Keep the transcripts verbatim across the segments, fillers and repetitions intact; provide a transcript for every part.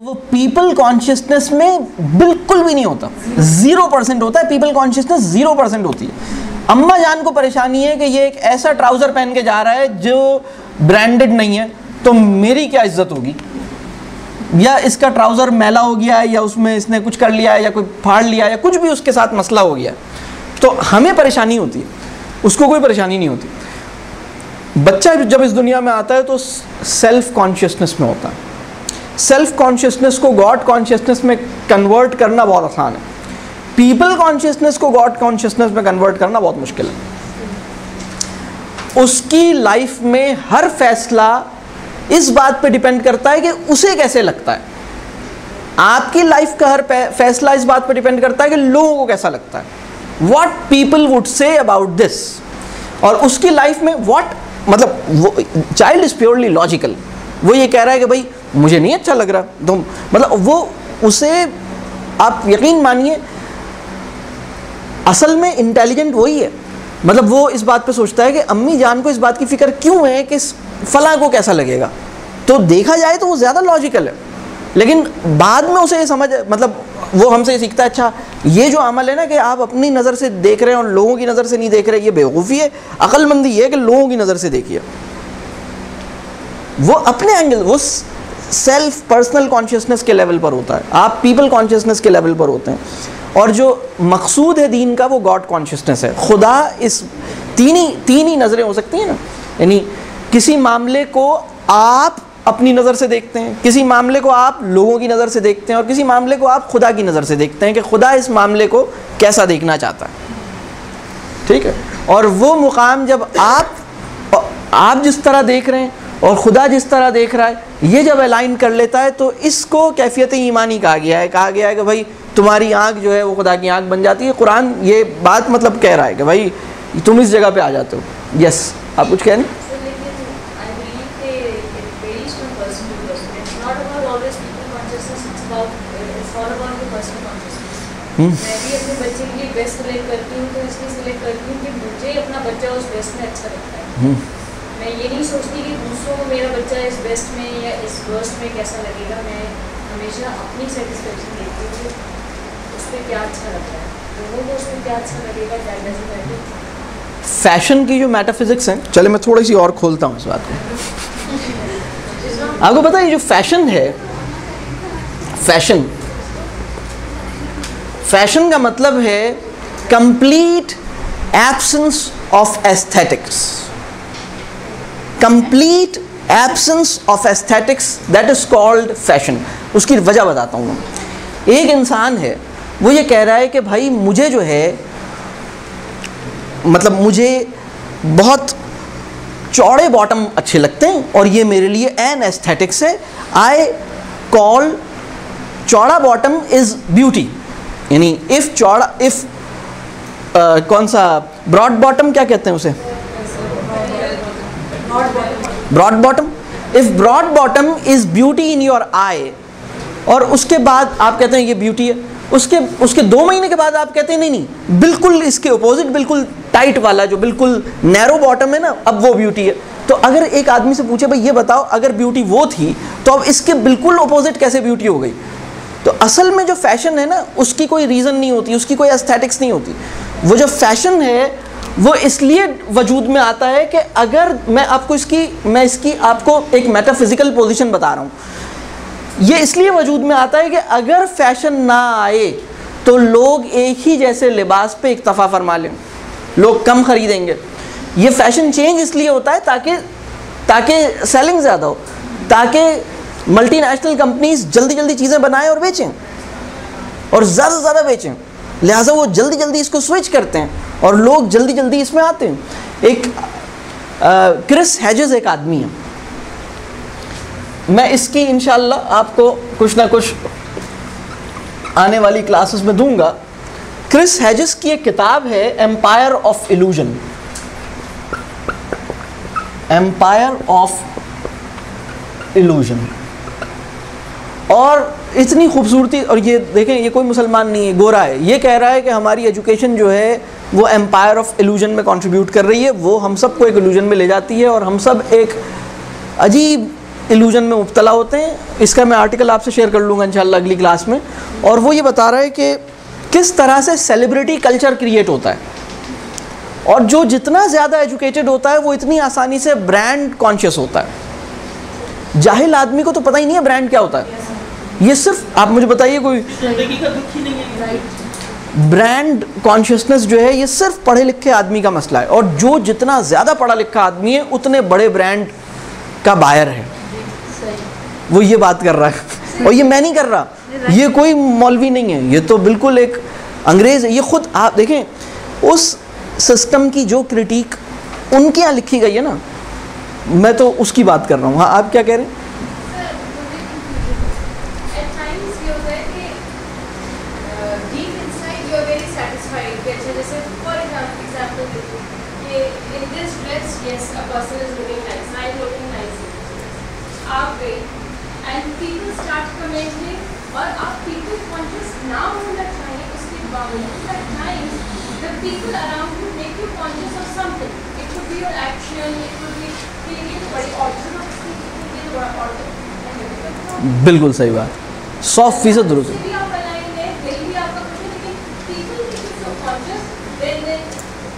وہ people consciousness میں بالکل بھی نہیں ہوتا, زیرو پرسینٹ ہوتا ہے. پیپل کانشیسنس زیرو پرسینٹ ہوتی ہے. اماں جان کو پریشانی ہے کہ یہ ایک ایسا ٹراؤزر پہن کے جا رہا ہے جو برانڈڈ نہیں ہے, تو میری کیا عزت ہوگی, یا اس کا ٹراؤزر میلا ہو گیا ہے, یا اس میں اس نے کچھ کر لیا ہے, یا کوئی پھاڑ لیا ہے, یا کچھ بھی اس کے ساتھ مسئلہ ہو گیا ہے, تو ہمیں پریشانی ہوتی ہے, اس کو کوئی پریشانی نہیں ہوتی. بچہ جب اس دنیا میں آتا ہے تو سیلف کانشیسنس میں ہوتا ہے. سیلف کانشیسنس کو گاڈ کانشیسنس میں کنورٹ کرنا بہت آسان ہے. پیپل کانشیسنس کو گاڈ کانشیسنس میں کنورٹ کرنا بہت مشکل ہے. اس کی لائف میں ہر فیصلہ اس بات پہ ڈیپینڈ کرتا ہے کہ اسے کیسے لگتا ہے. آپ کی لائف کا ہر فیصلہ اس بات پہ ڈیپینڈ کرتا ہے کہ لوگوں کو کیسا لگتا ہے. What people would say about this. اور اس کی لائف میں واٹ, مطلب وہ چائلڈ از پیورلی لاجیکل. وہ یہ کہہ رہا ہے کہ بھائی مجھے نہیں اچھا لگ رہا, تو مطلب وہ اسے, آپ یقین مانیے اصل میں انٹیلیجنٹ وہی ہے. مطلب وہ اس بات پہ سوچتا ہے کہ امی جان کو اس بات کی فکر کیوں ہے کہ فلاں کو کیسا لگے گا. تو دیکھا جائے تو وہ زیادہ لاجیکل ہے, لیکن بعد میں اسے یہ سمجھ, مطلب وہ ہم سے یہ سیکھتا ہے اچھا یہ جو عمل ہے نا کہ آپ اپنی نظر سے دیکھ رہے ہیں اور لوگوں کی نظر سے نہیں دیکھ رہے, یہ بیوقوفی ہے. عقل مندی یہ ہے کہ لوگوں کی نظر سے دیکھیے. وہ اپنے اینگل, وہ سیلف پرسنل کانشیسنس کے لیول پر ہوتا ہے, آپ پیپل کانشیسنس کے لیول پر ہوتے ہیں. اور جو مقصود ہے دین کا وہ گاڈ کانشیسنس ہے. خدا اس تین ہی تین ہی نظریں ہو سکتی ہیں نا, یعنی کسی معاملے کو آپ اپنی نظر سے دیکھتے ہیں, کسی معاملے کو آپ لوگوں کی نظر سے دیکھتے ہیں, اور کسی معاملے کو آپ خدا کی نظر سے دیکھتے ہیں کہ خدا اس معاملے کو کیسا دیکھنا چاہتا ہے. ٹھیک ہے. اور وہ مقام جب آپ آپ جس طرح دیکھ رہے ہیں اور خدا جس طرح دیکھ رہا ہے, یہ جب الائن کر لیتا ہے تو اس کو کیفیت ایمانی کہا گیا ہے. کہا گیا ہے کہ بھائی تمہاری آنکھ جو ہے وہ خدا کی آنکھ بن جاتی ہے. قرآن یہ بات مطلب کہہ رہا ہے کہ بھائی تم اس جگہ پہ آ جاتے ہو. یس, آپ کچھ کہہ رہے میں بھی اپنے بچے کے لیے بیسٹ سلیکٹ کرتی ہوں, تو اس لیے سلیکٹ کرتی ہوں کہ مجھے اپنا بچہ اس بیسٹ میں اچھا لگتا ہے. میں یہ نہیں سوچتی کہ دوسروں کو میرا بچہ اس بیسٹ میں یا اس ورسٹ میں کیسا لگے گا. میں ہمیشہ اپنی سیٹسفیکشن دیکھتی ہوں کہ اس پہ کیا اچھا لگتا ہے, لوگوں کو اس پہ کیا اچھا لگے گا. فیشن کی جو میٹا فزکس ہیں, چلے میں تھوڑی سی اور کھولتا ہوں اس بات کو. آپ کو پتا ہے یہ جو فیشن ہے, فیشن فیشن کا مطلب ہے complete absence of aesthetics. Complete absence of aesthetics, that is called fashion. اس کی وجہ بتاتا ہوں. ایک انسان ہے, وہ یہ کہہ رہا ہے کہ بھائی مجھے جو ہے, مطلب مجھے بہت چوڑے باٹم اچھے لگتے ہیں اور یہ میرے لیے این ایستھیٹکس ہے. آئی کال چوڑا باٹم از بیوٹی. یعنی اف چوڑا اف کون سا براڈ باٹم کیا کہتے ہیں اسے, broad bottom. If broad bottom is beauty in your eye, اور اس کے بعد آپ کہتے ہیں یہ بیوٹی ہے, اس کے اس کے دو مہینے کے بعد آپ کہتے ہیں نہیں نہیں بالکل اس کے اپوزٹ, بالکل ٹائٹ والا جو بالکل نیرو باٹم ہے نا, اب وہ بیوٹی ہے. تو اگر ایک آدمی سے پوچھے بھائی یہ بتاؤ اگر بیوٹی وہ تھی تو اب اس کے بالکل اپوزٹ کیسے بیوٹی ہو گئی. تو اصل میں جو فیشن ہے نا, اس کی کوئی ریزن نہیں ہوتی, اس کی کوئی ایستھیٹکس نہیں ہوتی. وہ جو فیشن ہے وہ اس لیے وجود میں آتا ہے کہ اگر میں آپ کو اس کی میں اس کی آپ کو ایک میٹا فزیکل پوزیشن بتا رہا ہوں. یہ اس لیے وجود میں آتا ہے کہ اگر فیشن نہ آئے تو لوگ ایک ہی جیسے لباس پہ اکتفا فرما لیں, لوگ کم خریدیں گے. یہ فیشن چینج اس لیے ہوتا ہے تاکہ تاکہ سیلنگ زیادہ ہو, تاکہ ملٹی نیشنل کمپنیز جلدی جلدی چیزیں بنائیں اور بیچیں اور زیادہ سے زیادہ بیچیں. لہٰذا وہ جلدی جلدی اس کو سوئچ کرتے ہیں اور لوگ جلدی جلدی اس میں آتے ہیں. ایک کرس ہیجز ایک آدمی ہے, میں اس کی انشاءاللہ آپ کو کچھ نہ کچھ آنے والی کلاسز میں دوں گا. کرس ہیجز کی ایک کتاب ہے empire of illusion. Empire of illusion. اور اتنی خوبصورتی, اور یہ دیکھیں یہ کوئی مسلمان نہیں ہے, گورا ہے, یہ کہہ رہا ہے کہ ہماری ایجوکیشن جو ہے وہ ایمپائر آف ایلوژن میں کنٹریبیوٹ کر رہی ہے. وہ ہم سب کو ایک ایلوژن میں لے جاتی ہے اور ہم سب ایک عجیب ایلوژن میں مبتلا ہوتے ہیں. اس کا میں آرٹیکل آپ سے شیئر کر لوں گا انشاءاللہ اگلی کلاس میں. اور وہ یہ بتا رہا ہے کہ کس طرح سے سیلیبریٹی کلچر کریٹ ہوتا ہے, اور جو جتنا زیادہ ایجوکیٹڈ ہوتا ہے وہ اتنی آسانی سے برانڈ کانشیس ہوتا ہے. جاہل آدمی کو تو پتہ ہی نہیں ہے برانڈ کیا ہوتا ہے. یہ صرف آپ مجھے بتائیے کوئی برانڈ کانشیسنس جو ہے یہ صرف پڑھے لکھے آدمی کا مسئلہ ہے, اور جو جتنا زیادہ پڑھا لکھا آدمی ہے اتنے بڑے برانڈ کا بائر ہے. وہ یہ بات کر رہا ہے, اور یہ میں نہیں کر رہا, یہ کوئی مولوی نہیں ہے, یہ تو بالکل ایک انگریز ہے. یہ خود آپ دیکھیں اس سسٹم کی جو کرٹیک ان کے یہاں لکھی گئی ہے نا, میں تو اس کی بات کر رہا ہوں. ہاں آپ کیا کہہ رہے ہیں؟ اور آپ پیپل کانشیس نہ ہونا چاہیے, اس کے باوجود at times the people around you make you conscious of something. It could be your action, it could be کہ یہ تو بڑی آرڈر آف اسپیچ, یہ بڑا آرڈر. بالکل صحیح بات, سو فیصد درست ہے. بھی آپ الائن ہے, دل بھی آپ کا کچھ ہے, لیکن people make you so conscious then then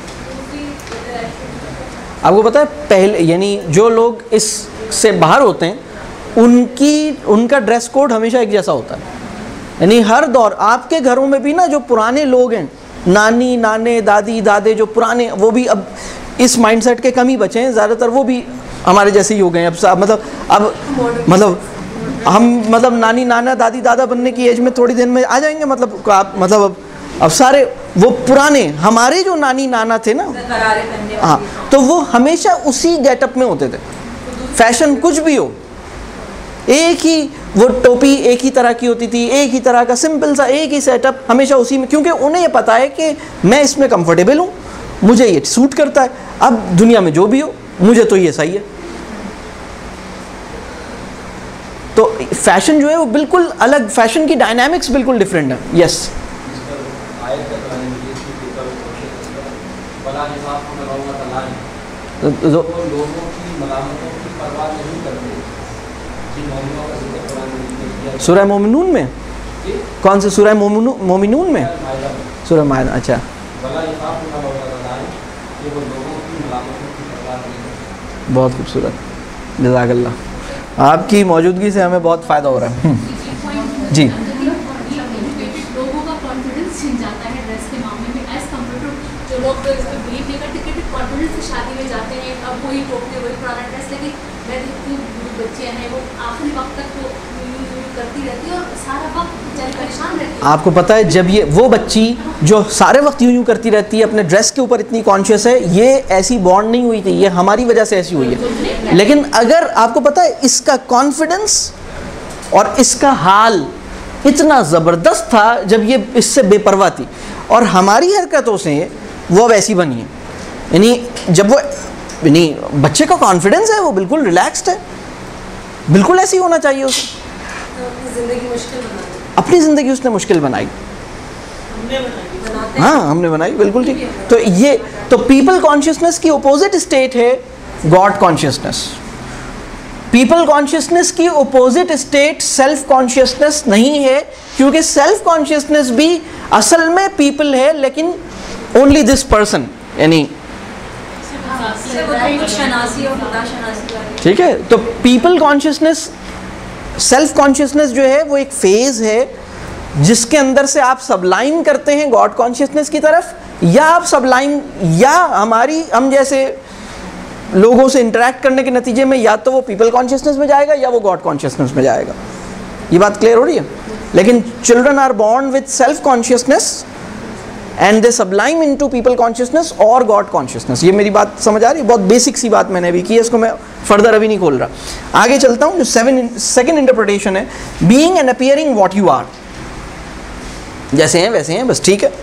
آپ کو پتہ ہے پہلے یعنی جو لوگ اس سے باہر ہوتے ہیں ان کی ان کا ڈریس کوڈ ہمیشہ ایک جیسا ہوتا ہے. یعنی ہر دور آپ کے گھروں میں بھی نا جو پرانے لوگ ہیں, نانی نانے دادی دادے جو پرانے, وہ بھی اب اس مائنڈ سیٹ کے کم ہی بچے ہیں, زیادہ تر وہ بھی ہمارے جیسے ہی ہو گئے ہیں. اب مطلب اب مطلب ہم مطلب نانی نانا دادی دادا بننے کی ایج میں تھوڑی دیر میں آ جائیں گے. مطلب آپ مطلب اب اب سارے وہ پرانے ہمارے جو نانی نانا تھے نا, ہاں, تو وہ ہمیشہ اسی گیٹ اپ میں ہوتے تھے. فیشن کچھ بھی ہو, ایک ہی وہ ٹوپی ایک ہی طرح کی ہوتی تھی, ایک ہی طرح کا سمپل سا ایک ہی سیٹ اپ ہمیشہ اسی میں, کیونکہ انہیں یہ پتا ہے کہ میں اس میں کمفرٹیبل ہوں, مجھے یہ سوٹ کرتا ہے. اب دنیا میں جو بھی ہو مجھے تو یہ صحیح ہے. تو فیشن جو ہے وہ بالکل الگ, فیشن کی ڈائنامکس بالکل ڈفرینٹ ہے. یس سورہ مومنون میں, کون سے سورہ مومنون میں؟ سورہ مائدہ. اچھا, بہت خوبصورت, جزاک اللہ. آپ کی موجودگی سے ہمیں بہت فائدہ ہو رہا ہے. جی لوگوں کا کانفیڈنس چھن جاتا ہے ڈریس کے معاملے میں ایز کمپیئر ٹو جو لوگ اس پہ بلیو نہیں کرتے کہ کانفیڈنس سے شادی میں جاتے ہیں, اب وہی ٹوپتے وہی پرانا ڈریس, لیکن میں دیکھتی ہوں بچے ہیں وہ آخری وقت تک وہ کرتی رہتی ہے اور سارا وقت بیچاری پریشان رہتی ہے. آپ کو پتہ ہے جب یہ وہ بچی جو سارے وقت یوں یوں کرتی رہتی ہے, اپنے ڈریس کے اوپر اتنی کانشیس ہے, یہ ایسی بانڈ نہیں ہوئی تھی, یہ ہماری وجہ سے ایسی ہوئی ہے. لیکن اگر آپ کو پتہ ہے اس کا کانفیڈنس اور اس کا حال اتنا زبردست تھا جب یہ اس سے بے پرواہ تھی, اور ہماری حرکتوں سے وہ اب ایسی بنی ہے. یعنی جب وہ یعنی بچے کا کانفیڈنس ہے وہ بالکل ریلیکسڈ ہے, بالکل ایسی ہونا چاہیے اسے. زندگی مشکل بنا دی, اپنی زندگی اس نے مشکل بنائی. ہاں ہم نے بنائی, بالکل ٹھیک. تو یہ تو پیپل کانشیسنس کی اپوزٹ اسٹیٹ ہے گاڈ کانشیسنس. پیپل کانشیسنس کی اپوزٹ اسٹیٹ سیلف کانشیسنس نہیں ہے, کیونکہ سیلف کانشیسنس بھی اصل میں پیپل ہے, لیکن اونلی دس پرسن, یعنی ٹھیک ہے. تو پیپل کانشیسنس سیلف کانشیسنس جو ہے وہ ایک فیز ہے جس کے اندر سے آپ سبلائم کرتے ہیں گاڈ کانشیسنس کی طرف, یا آپ سبلائم یا ہماری ہم جیسے لوگوں سے انٹریکٹ کرنے کے نتیجے میں یا تو وہ پیپل کانشیسنس میں جائے گا یا وہ گاڈ کانشیسنس میں جائے گا. یہ بات کلیئر ہو رہی ہے؟ لیکن children are born with self consciousness and they sublime into people consciousness اور گاڈ کانشیسنس. یہ میری بات سمجھ آ رہی ہے؟ بہت بیسک سی بات میں نے ابھی کی ہے, اس کو میں فردر ابھی نہیں کھول رہا. آگے چلتا ہوں. جو سیون سیکنڈ انٹرپریٹیشن ہے, being and appearing what you are, جیسے ہیں ویسے ہیں بس, ٹھیک ہے.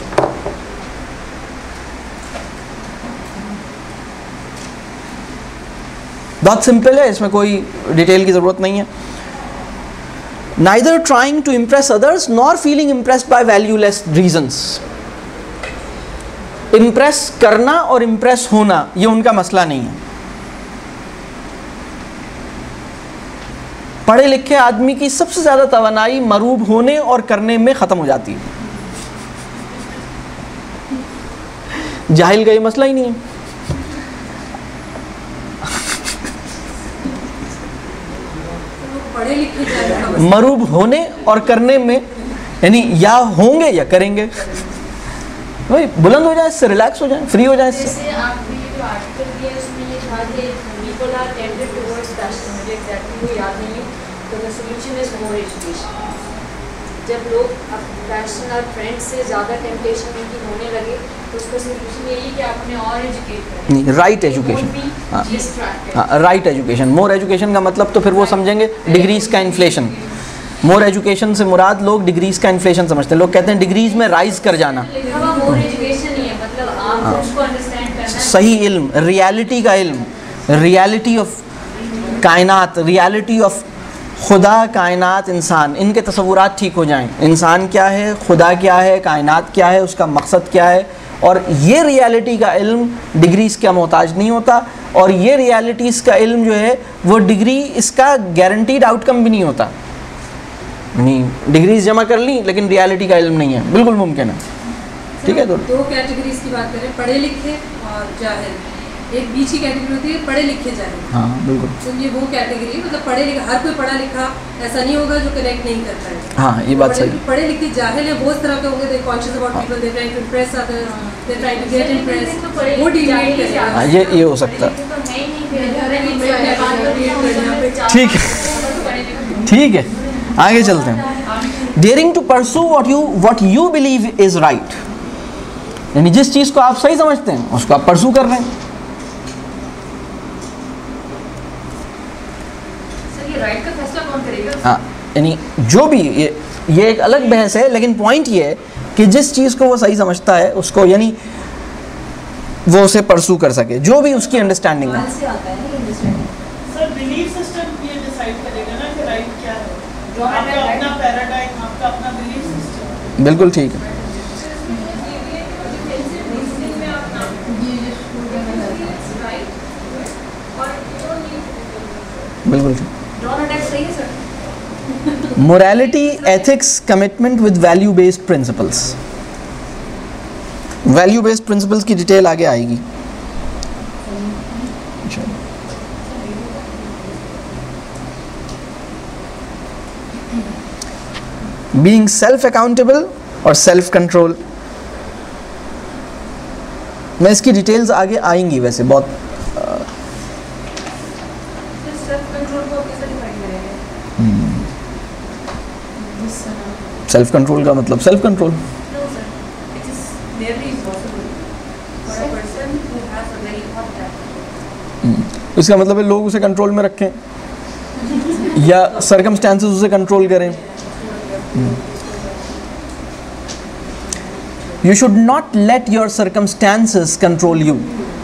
بہت سمپل ہے, اس میں کوئی ڈیٹیل کی ضرورت نہیں ہے. neither trying to impress others nor feeling impressed by valueless reasons. Impress کرنا اور امپریس ہونا یہ ان کا مسئلہ نہیں ہے. پڑھے لکھے آدمی کی سب سے زیادہ توانائی مروب ہونے اور کرنے میں ختم ہو جاتی ہے. جاہل کا یہ مسئلہ ہی نہیں ہے. مروب ہونے اور کرنے میں یعنی یا ہوں گے یا کریں گے. بھائی بلند ہو جائیں اس سے, ریلیکس ہو جائیں, فری ہو جائیں اس سے. جیسے آپ نے جو آرٹیکل دیا اس میں یہ تھا کہ people are tended towards passion, مجھے ایگزیکٹلی وہ یاد نہیں ہے, تو the solution is more education. جب لوگ اب پیشن اور ٹرینڈ سے زیادہ ٹیمپٹیشن ان کی ہونے لگے تو اس کا سولوشن یہی کہ آپ نے اور ایجوکیٹ کریں. Right education, right education. More education کا مطلب تو پھر وہ سمجھیں گے ڈگریز کا انفلیشن. مور ایجوکیشن سے مراد لوگ ڈگریز کا انفلیشن سمجھتے ہیں. لوگ کہتے ہیں ڈگریز میں رائز کر جانا. مور ایجوکیشن ہی ہے, مطلب آپ اس کو انڈرسٹینڈ کرنا, صحیح علم, ریالٹی کا علم, ریالٹی آف کائنات, ریالٹی آف خدا, کائنات, انسان, ان کے تصورات ٹھیک ہو جائیں. انسان کیا ہے, خدا کیا ہے, کائنات کیا ہے, اس کا مقصد کیا ہے. اور یہ ریالٹی کا علم ڈگریز کا محتاج نہیں ہوتا, اور یہ ریالٹیز کا علم جو ہے وہ ڈگری اس کا گارنٹیڈ آؤٹ کم بھی نہیں ہوتا. نہیں, ڈگریز جمع کر لیں لیکن ریالٹی کا علم نہیں ہے, بالکل ممکن ہے. ٹھیک ہے, دو کیٹیگریز کی بات کریں, پڑھے لکھے اور جاہل. ایک بیچ کی کیٹیگری ہوتی ہے پڑھے لکھے جاہل. ہاں بالکل. تو یہ وہ کیٹیگری ہے, مطلب پڑھے لکھے, ہر کوئی پڑھا لکھا ایسا نہیں ہوگا جو کنیکٹ نہیں کرتا ہے. ہاں یہ بات صحیح. پڑھے لکھے جاہل ہیں بہت طرح کے ہوں گے, they conscious about people, they try to impress others, they try to get impress, وہ ڈیوائڈ کریں. ہاں یہ یہ ہو سکتا ہے. ٹھیک ہے, ٹھیک ہے, آگے چلتے ہیں. Daring to pursue what you what you believe is right, یعنی جس چیز کو آپ صحیح سمجھتے ہیں اس کو آپ پرسو کر رہے ہیں. رائٹ کا فیصلہ کون کرے گا؟ ہاں یعنی جو بھی, یہ یہ ایک الگ بحث ہے, لیکن پوائنٹ یہ ہے کہ جس چیز کو وہ صحیح سمجھتا ہے اس کو, یعنی وہ اسے پرسو کر سکے, جو بھی اس کی انڈرسٹینڈنگ ہے. سر بلیف سسٹم یہ ڈیسائیڈ کرے گا نا کہ رائٹ کیا ہے, آپ کا اپنا پیراڈائم, آپ کا اپنا بلیف سسٹم. بالکل ٹھیک ہے, بالکل ٹھیک. Morality, ethics, commitment with value-based principles. Value-based principles کی ڈیٹیل آگے آئے گی. Being self-accountable اور self-control. میں اس کی ڈیٹیلز آگے آئیں گی ویسے بہت. سیلف کنٹرول کا مطلب سیلف کنٹرول, اس کا مطلب ہے لوگ اسے کنٹرول میں رکھیں یا سرکمسٹانسز اسے کنٹرول کریں. You should not let your circumstances control you.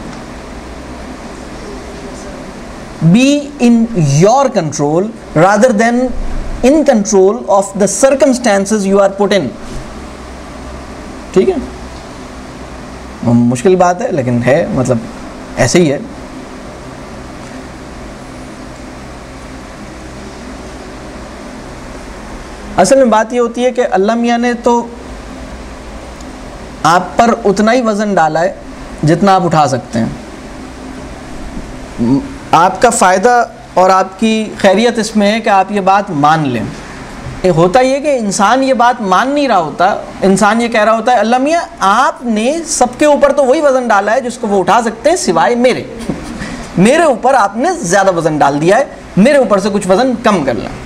Be in your control rather than in control of the circumstances you are put in. ٹھیک ہے, مشکل بات ہے لیکن ہے, مطلب ایسے ہی ہے. اصل میں بات یہ ہوتی ہے کہ اللہ میاں نے تو آپ پر اتنا ہی وزن ڈالا ہے جتنا آپ اٹھا سکتے ہیں. آپ کا فائدہ اور آپ کی خیریت اس میں ہے کہ آپ یہ بات مان لیں. ہوتا یہ کہ انسان یہ بات مان نہیں رہا ہوتا, انسان یہ کہہ رہا ہوتا ہے اللہ میاں آپ نے سب کے اوپر تو وہی وزن ڈالا ہے جس کو وہ اٹھا سکتے ہیں سوائے میرے. میرے اوپر آپ نے زیادہ وزن ڈال دیا ہے, میرے اوپر سے کچھ وزن کم کر لیں.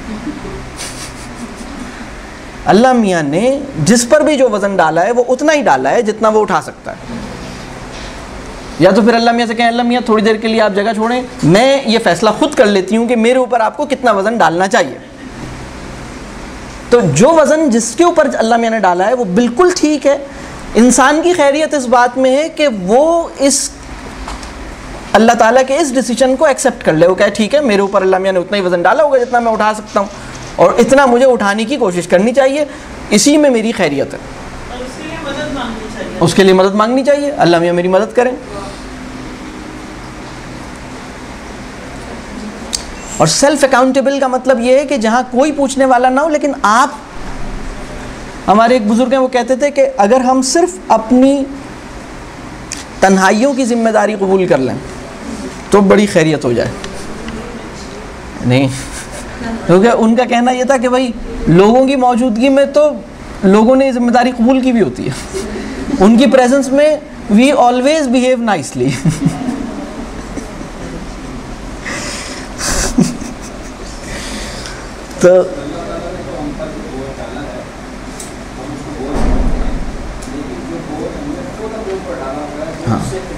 اللہ میاں نے جس پر بھی جو وزن ڈالا ہے وہ اتنا ہی ڈالا ہے جتنا وہ اٹھا سکتا ہے. یا تو پھر اللہ میاں سے کہیں اللہ میاں تھوڑی دیر کے لیے آپ جگہ چھوڑیں, میں یہ فیصلہ خود کر لیتی ہوں کہ میرے اوپر آپ کو کتنا وزن ڈالنا چاہیے. تو جو وزن جس کے اوپر اللہ میاں نے ڈالا ہے وہ بالکل ٹھیک ہے. انسان کی خیریت اس بات میں ہے کہ وہ اس اللہ تعالیٰ کے اس ڈیسیجن کو ایکسیپٹ کر لے. وہ کہے ٹھیک ہے میرے اوپر اللہ میاں نے اتنا ہی وزن ڈالا ہوگا جتنا میں اٹھا سکتا ہوں, اور اتنا مجھے اٹھانے کی کوشش کرنی چاہیے, اسی میں میری خیریت ہے. اس کے لیے مدد مانگنی چاہیے, اللہ میاں میری مدد کریں. اور سیلف اکاؤنٹیبل کا مطلب یہ ہے کہ جہاں کوئی پوچھنے والا نہ ہو، لیکن آپ، ہمارے ایک بزرگ ہیں وہ کہتے تھے کہ اگر ہم صرف اپنی تنہائیوں کی ذمہ داری قبول کر لیں تو بڑی خیریت ہو جائے. نہیں، کیونکہ ان کا کہنا یہ تھا کہ بھائی لوگوں کی موجودگی میں تو لوگوں نے ذمہ داری قبول کی بھی ہوتی ہے، ان کی پریزنس میں وی آلویز بیہیو نائسلی. تو ہاں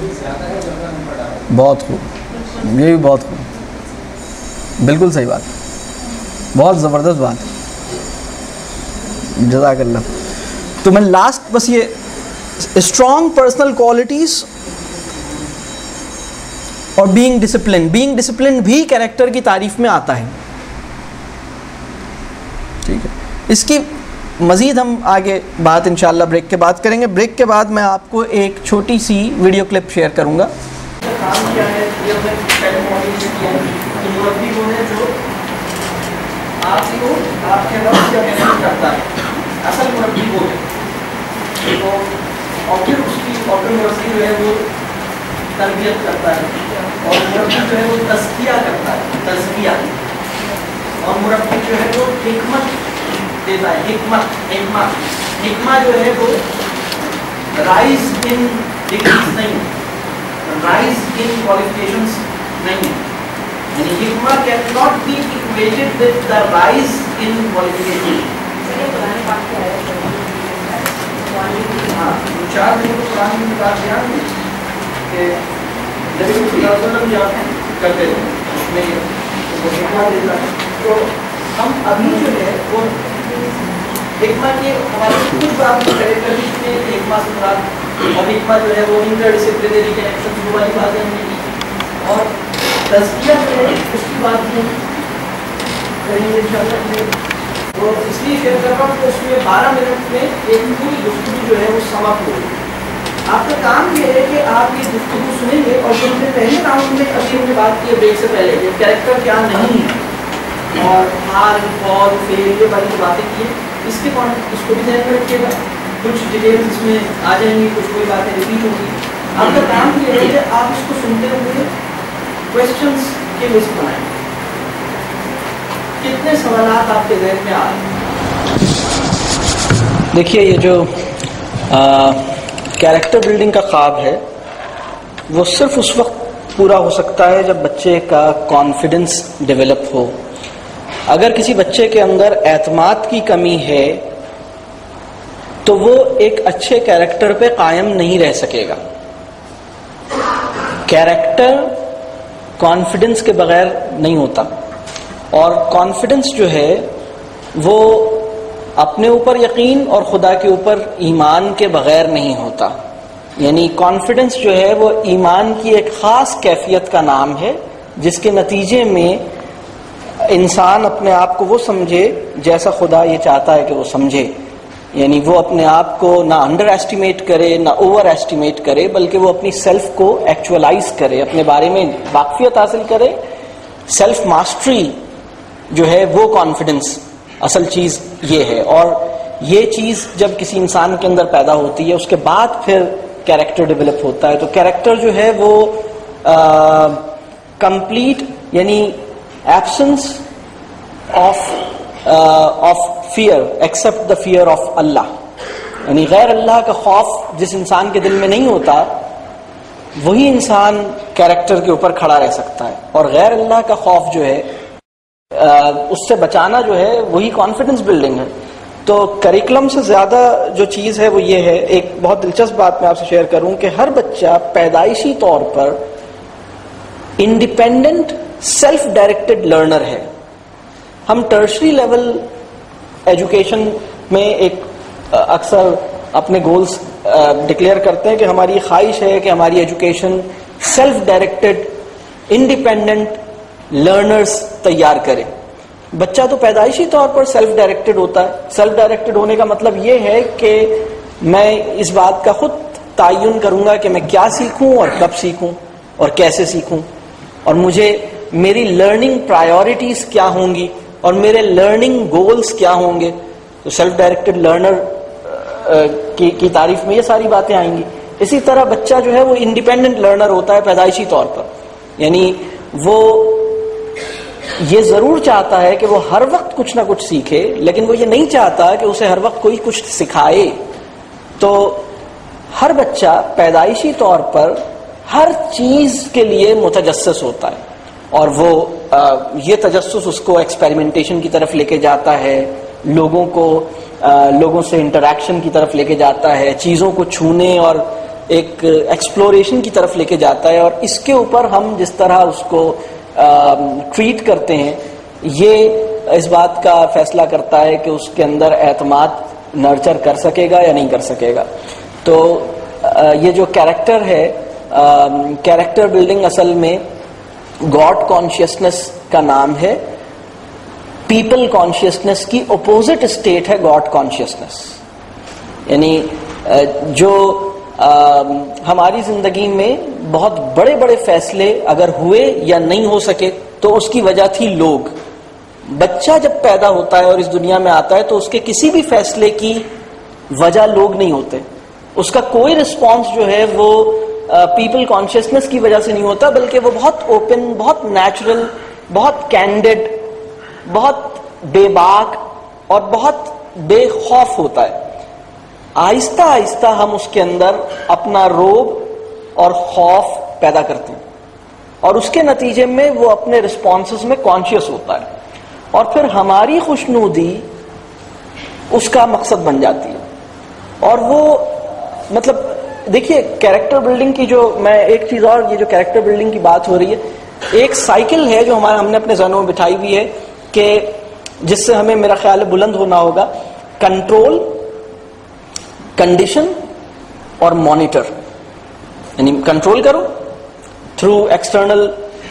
بہت خوب، یہ بھی بہت خوب، بالکل صحیح بات، بہت زبردست بات، جزاک اللہ. تو میں لاسٹ بس یہ اسٹرانگ پرسنل کوالٹیز اور بینگ ڈسپلن، بینگ ڈسپلن بھی کیریکٹر کی تعریف میں آتا ہے. ٹھیک ہے، اس کی مزید ہم آگے بات انشاءاللہ بریک کے بعد کریں گے. بریک کے بعد میں آپ کو ایک چھوٹی سی ویڈیو کلپ شیئر کروں گا. کام کیا ہے یہ ہم نے پہلے ماڈل سے کیا ہے کہ مربی وہ ہے جو آپ کو آپ کے وقت کا محسوس کرتا ہے، اصل مربی وہ ہے. تو اور پھر اس کی اور پھر مربی جو ہے وہ تربیت کرتا ہے، اور مربی جو ہے وہ تزکیہ کرتا ہے، تزکیہ. اور مربی جو ہے وہ حکمت دیتا ہے، حکمت حکمت حکمت جو ہے وہ رائز ان ڈگریز نہیں، رائز ان کوالیفکیشنز نہیں، یعنی حکمت can not be equated with the rise in qualification. ہاں چار دن کو قرآن میں بات دیا کہ نبی صلی اللہ علیہ وسلم جب کرتے تھے اس میں وہ حکمت دیتا ہے. تو ہم ابھی جو ہے وہ حکمت کے ہمارے کچھ بات کریکٹر میں حکمت سے مراد، اور حکمت جو ہے وہ انٹر ڈسپلنری کنیکشن وہ والی باتیں ہم نے کی، اور تزکیہ جو ہے اس کی بات بھی کریں گے انشاءاللہ. تو اس لیے شیئر کر رہا ہوں کہ اس میں بارہ منٹ میں ایک پوری گفتگو جو ہے وہ سماپت ہوگی. آپ کا کام یہ ہے کہ آپ یہ گفتگو سنیں گے، اور جو ہم نے پہلے راؤنڈ میں ابھی ہم نے بات کی ہے بریک سے پہلے کہ کیریکٹر کیا نہیں ہے اور ہار فال فیل یہ والی باتیں کی ہیں، اس کے اس کو بھی ذہن میں رکھیے گا. کچھ ڈیٹیلس اس میں آ جائیں گی، کچھ کوئی باتیں ریپیٹ ہوں گی. آپ کا کام یہ ہے کہ آپ اس کو سنتے ہوئے کوشچنس کی لسٹ بنائیں. کتنے سوالات آپ کے ذہن میں آ رہے ہیں؟ دیکھیے یہ جو کیریکٹر بلڈنگ کا خواب ہے وہ صرف اس وقت پورا ہو سکتا ہے جب بچے کا کانفیڈنس ڈیولپ ہو. اگر کسی بچے کے اندر اعتماد کی کمی ہے تو وہ ایک اچھے کیریکٹر پہ قائم نہیں رہ سکے گا. کیریکٹر کانفیڈنس کے بغیر نہیں ہوتا، اور کانفیڈنس جو ہے وہ اپنے اوپر یقین اور خدا کے اوپر ایمان کے بغیر نہیں ہوتا. یعنی کانفیڈنس جو ہے وہ ایمان کی ایک خاص کیفیت کا نام ہے جس کے نتیجے میں انسان اپنے آپ کو وہ سمجھے جیسا خدا یہ چاہتا ہے کہ وہ سمجھے. یعنی وہ اپنے آپ کو نہ انڈر ایسٹیمیٹ کرے نہ اوور ایسٹیمیٹ کرے، بلکہ وہ اپنی سیلف کو ایکچولائز کرے، اپنے بارے میں واقفیت حاصل کرے. سیلف ماسٹری جو ہے وہ کانفیڈنس اصل چیز یہ ہے. اور یہ چیز جب کسی انسان کے اندر پیدا ہوتی ہے اس کے بعد پھر کیریکٹر ڈیولپ ہوتا ہے. تو کیریکٹر جو ہے وہ کمپلیٹ یعنی absence of of fear except the fear of Allah, یعنی غیر اللہ کا خوف جس انسان کے دل میں نہیں ہوتا وہی انسان کیریکٹر کے اوپر کھڑا رہ سکتا ہے. اور غیر اللہ کا خوف جو ہے اس سے بچانا جو ہے وہی کانفیڈنس بلڈنگ ہے. تو کریکولم سے زیادہ جو چیز ہے وہ یہ ہے، ایک بہت دلچسپ بات میں آپ سے شیئر کروں کہ ہر بچہ پیدائشی طور پر انڈیپینڈنٹ سیلف ڈائریکٹڈ لرنر ہے. ہم ٹرشری لیول ایجوکیشن میں ایک اکثر اپنے گولز ڈکلیئر کرتے ہیں کہ ہماری خواہش ہے کہ ہماری education self directed independent learners تیار کرے. بچہ تو پیدائشی طور پر سیلف ڈائریکٹڈ ہوتا ہے. سیلف ڈائریکٹڈ ہونے کا مطلب یہ ہے کہ میں اس بات کا خود تعین کروں گا کہ میں کیا سیکھوں اور کب سیکھوں اور کیسے سیکھوں، اور مجھے میری لرننگ پرائیورٹیز کیا ہوں گی اور میرے لرننگ گولز کیا ہوں گے. تو سیلف ڈائریکٹڈ لرنر کی کی تعریف میں یہ ساری باتیں آئیں گی. اسی طرح بچہ جو ہے وہ انڈیپینڈنٹ لرنر ہوتا ہے پیدائشی طور پر, یعنی وہ یہ ضرور چاہتا ہے کہ وہ ہر وقت کچھ نہ کچھ سیکھے, لیکن وہ یہ نہیں چاہتا کہ اسے ہر وقت کوئی کچھ سکھائے. تو ہر بچہ پیدائشی طور پر ہر چیز کے لیے متجسس ہوتا ہے, اور وہ آ, یہ تجسس اس کو ایکسپیریمنٹیشن کی طرف لے کے جاتا ہے, لوگوں کو آ, لوگوں سے انٹریکشن کی طرف لے کے جاتا ہے, چیزوں کو چھونے اور ایک ایکسپلوریشن کی طرف لے کے جاتا ہے. اور اس کے اوپر ہم جس طرح اس کو ٹریٹ کرتے ہیں یہ اس بات کا فیصلہ کرتا ہے کہ اس کے اندر اعتماد نرچر کر سکے گا یا نہیں کر سکے گا. تو یہ جو کیریکٹر ہے, کیریکٹر بلڈنگ اصل میں گاڈ کانشیسنس کا نام ہے. پیپل کانشیسنس کی اپوزٹ اسٹیٹ ہے گاڈ کانشیسنس. یعنی جو ہماری زندگی میں بہت بڑے بڑے فیصلے اگر ہوئے یا نہیں ہو سکے تو اس کی وجہ تھی لوگ. بچہ جب پیدا ہوتا ہے اور اس دنیا میں آتا ہے تو اس کے کسی بھی فیصلے کی وجہ لوگ نہیں ہوتے. اس کا کوئی رسپانس جو ہے وہ پیپل کانشیسنس کی وجہ سے نہیں ہوتا, بلکہ وہ بہت اوپن, بہت نیچرل, بہت کینڈڈ, بہت بے باک اور بہت بے خوف ہوتا ہے. آہستہ آہستہ ہم اس کے اندر اپنا روب اور خوف پیدا کرتے ہیں, اور اس کے نتیجے میں وہ اپنے رسپانسز میں کانشیس ہوتا ہے, اور پھر ہماری خوشنودی اس کا مقصد بن جاتی ہے. اور وہ مطلب دیکھیے کیریکٹر بلڈنگ کی جو میں ایک چیز اور, یہ جو کیریکٹر بلڈنگ کی بات ہو رہی ہے, ایک سائیکل ہے جو ہمارا ہم نے اپنے ذہنوں میں بٹھائی ہوئی ہے کہ جس سے ہمیں میرا خیال ہے بلند ہونا ہوگا. کنٹرول, کنڈیشن اور مانیٹر. یعنی کنٹرول کرو تھرو ایکسٹرنل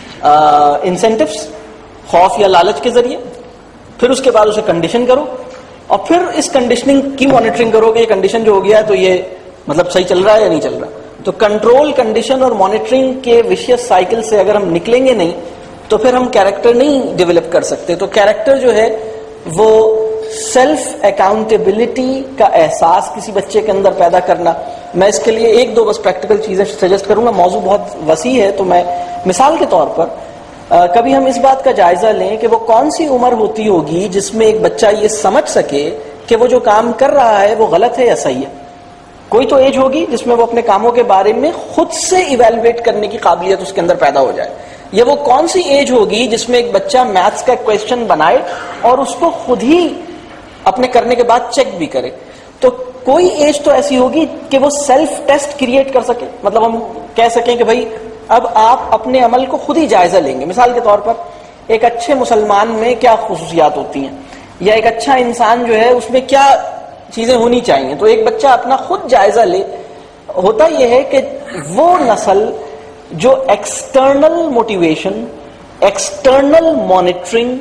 انسینٹیوز, خوف یا لالچ کے ذریعے, پھر اس کے بعد اسے کنڈیشن کرو, اور پھر اس کنڈیشننگ کی مانیٹرنگ کرو کہ یہ کنڈیشن جو ہو گیا ہے تو یہ مطلب صحیح چل رہا ہے یا نہیں چل رہا. تو کنٹرول, کنڈیشن اور مانیٹرنگ کے ویشیس سائیکل سے اگر ہم نکلیں گے نہیں تو پھر ہم کیریکٹر نہیں ڈیولپ کر سکتے. تو کیریکٹر جو ہے وہ سیلف اکاؤنٹیبلٹی کا احساس کسی بچے کے اندر پیدا کرنا. میں اس کے لیے ایک دو بس پریکٹیکل چیزیں سجیسٹ کروں گا, موضوع بہت وسیع ہے. تو میں مثال کے طور پر کبھی ہم اس بات کا جائزہ لیں کہ وہ کون سی عمر ہوتی ہوگی جس میں ایک بچہ یہ سمجھ سکے کہ وہ جو کام کر رہا ہے وہ غلط ہے یا صحیح ہے. کوئی تو ایج ہوگی جس میں وہ اپنے کاموں کے بارے میں خود سے ایویلویٹ کرنے کی قابلیت اس کے اندر پیدا ہو جائے. یا وہ کون سی ایج ہوگی جس میں ایک بچہ میتھس کا کویشچن بنائے اور اس کو خود ہی اپنے کرنے کے بعد چیک بھی کرے. تو کوئی ایج تو ایسی ہوگی کہ وہ سیلف ٹیسٹ کریٹ کر سکے, مطلب ہم کہہ سکیں کہ بھائی اب آپ اپنے عمل کو خود ہی جائزہ لیں گے. مثال کے طور پر ایک اچھے مسلمان میں کیا خصوصیات ہوتی ہیں, یا ایک اچھا انسان جو ہے اس میں کیا چیزیں ہونی چاہیے. تو ایک بچہ اپنا خود جائزہ لے. ہوتا یہ ہے کہ وہ نسل جو ایکسٹرنل موٹیویشن, ایکسٹرنل مانیٹرنگ,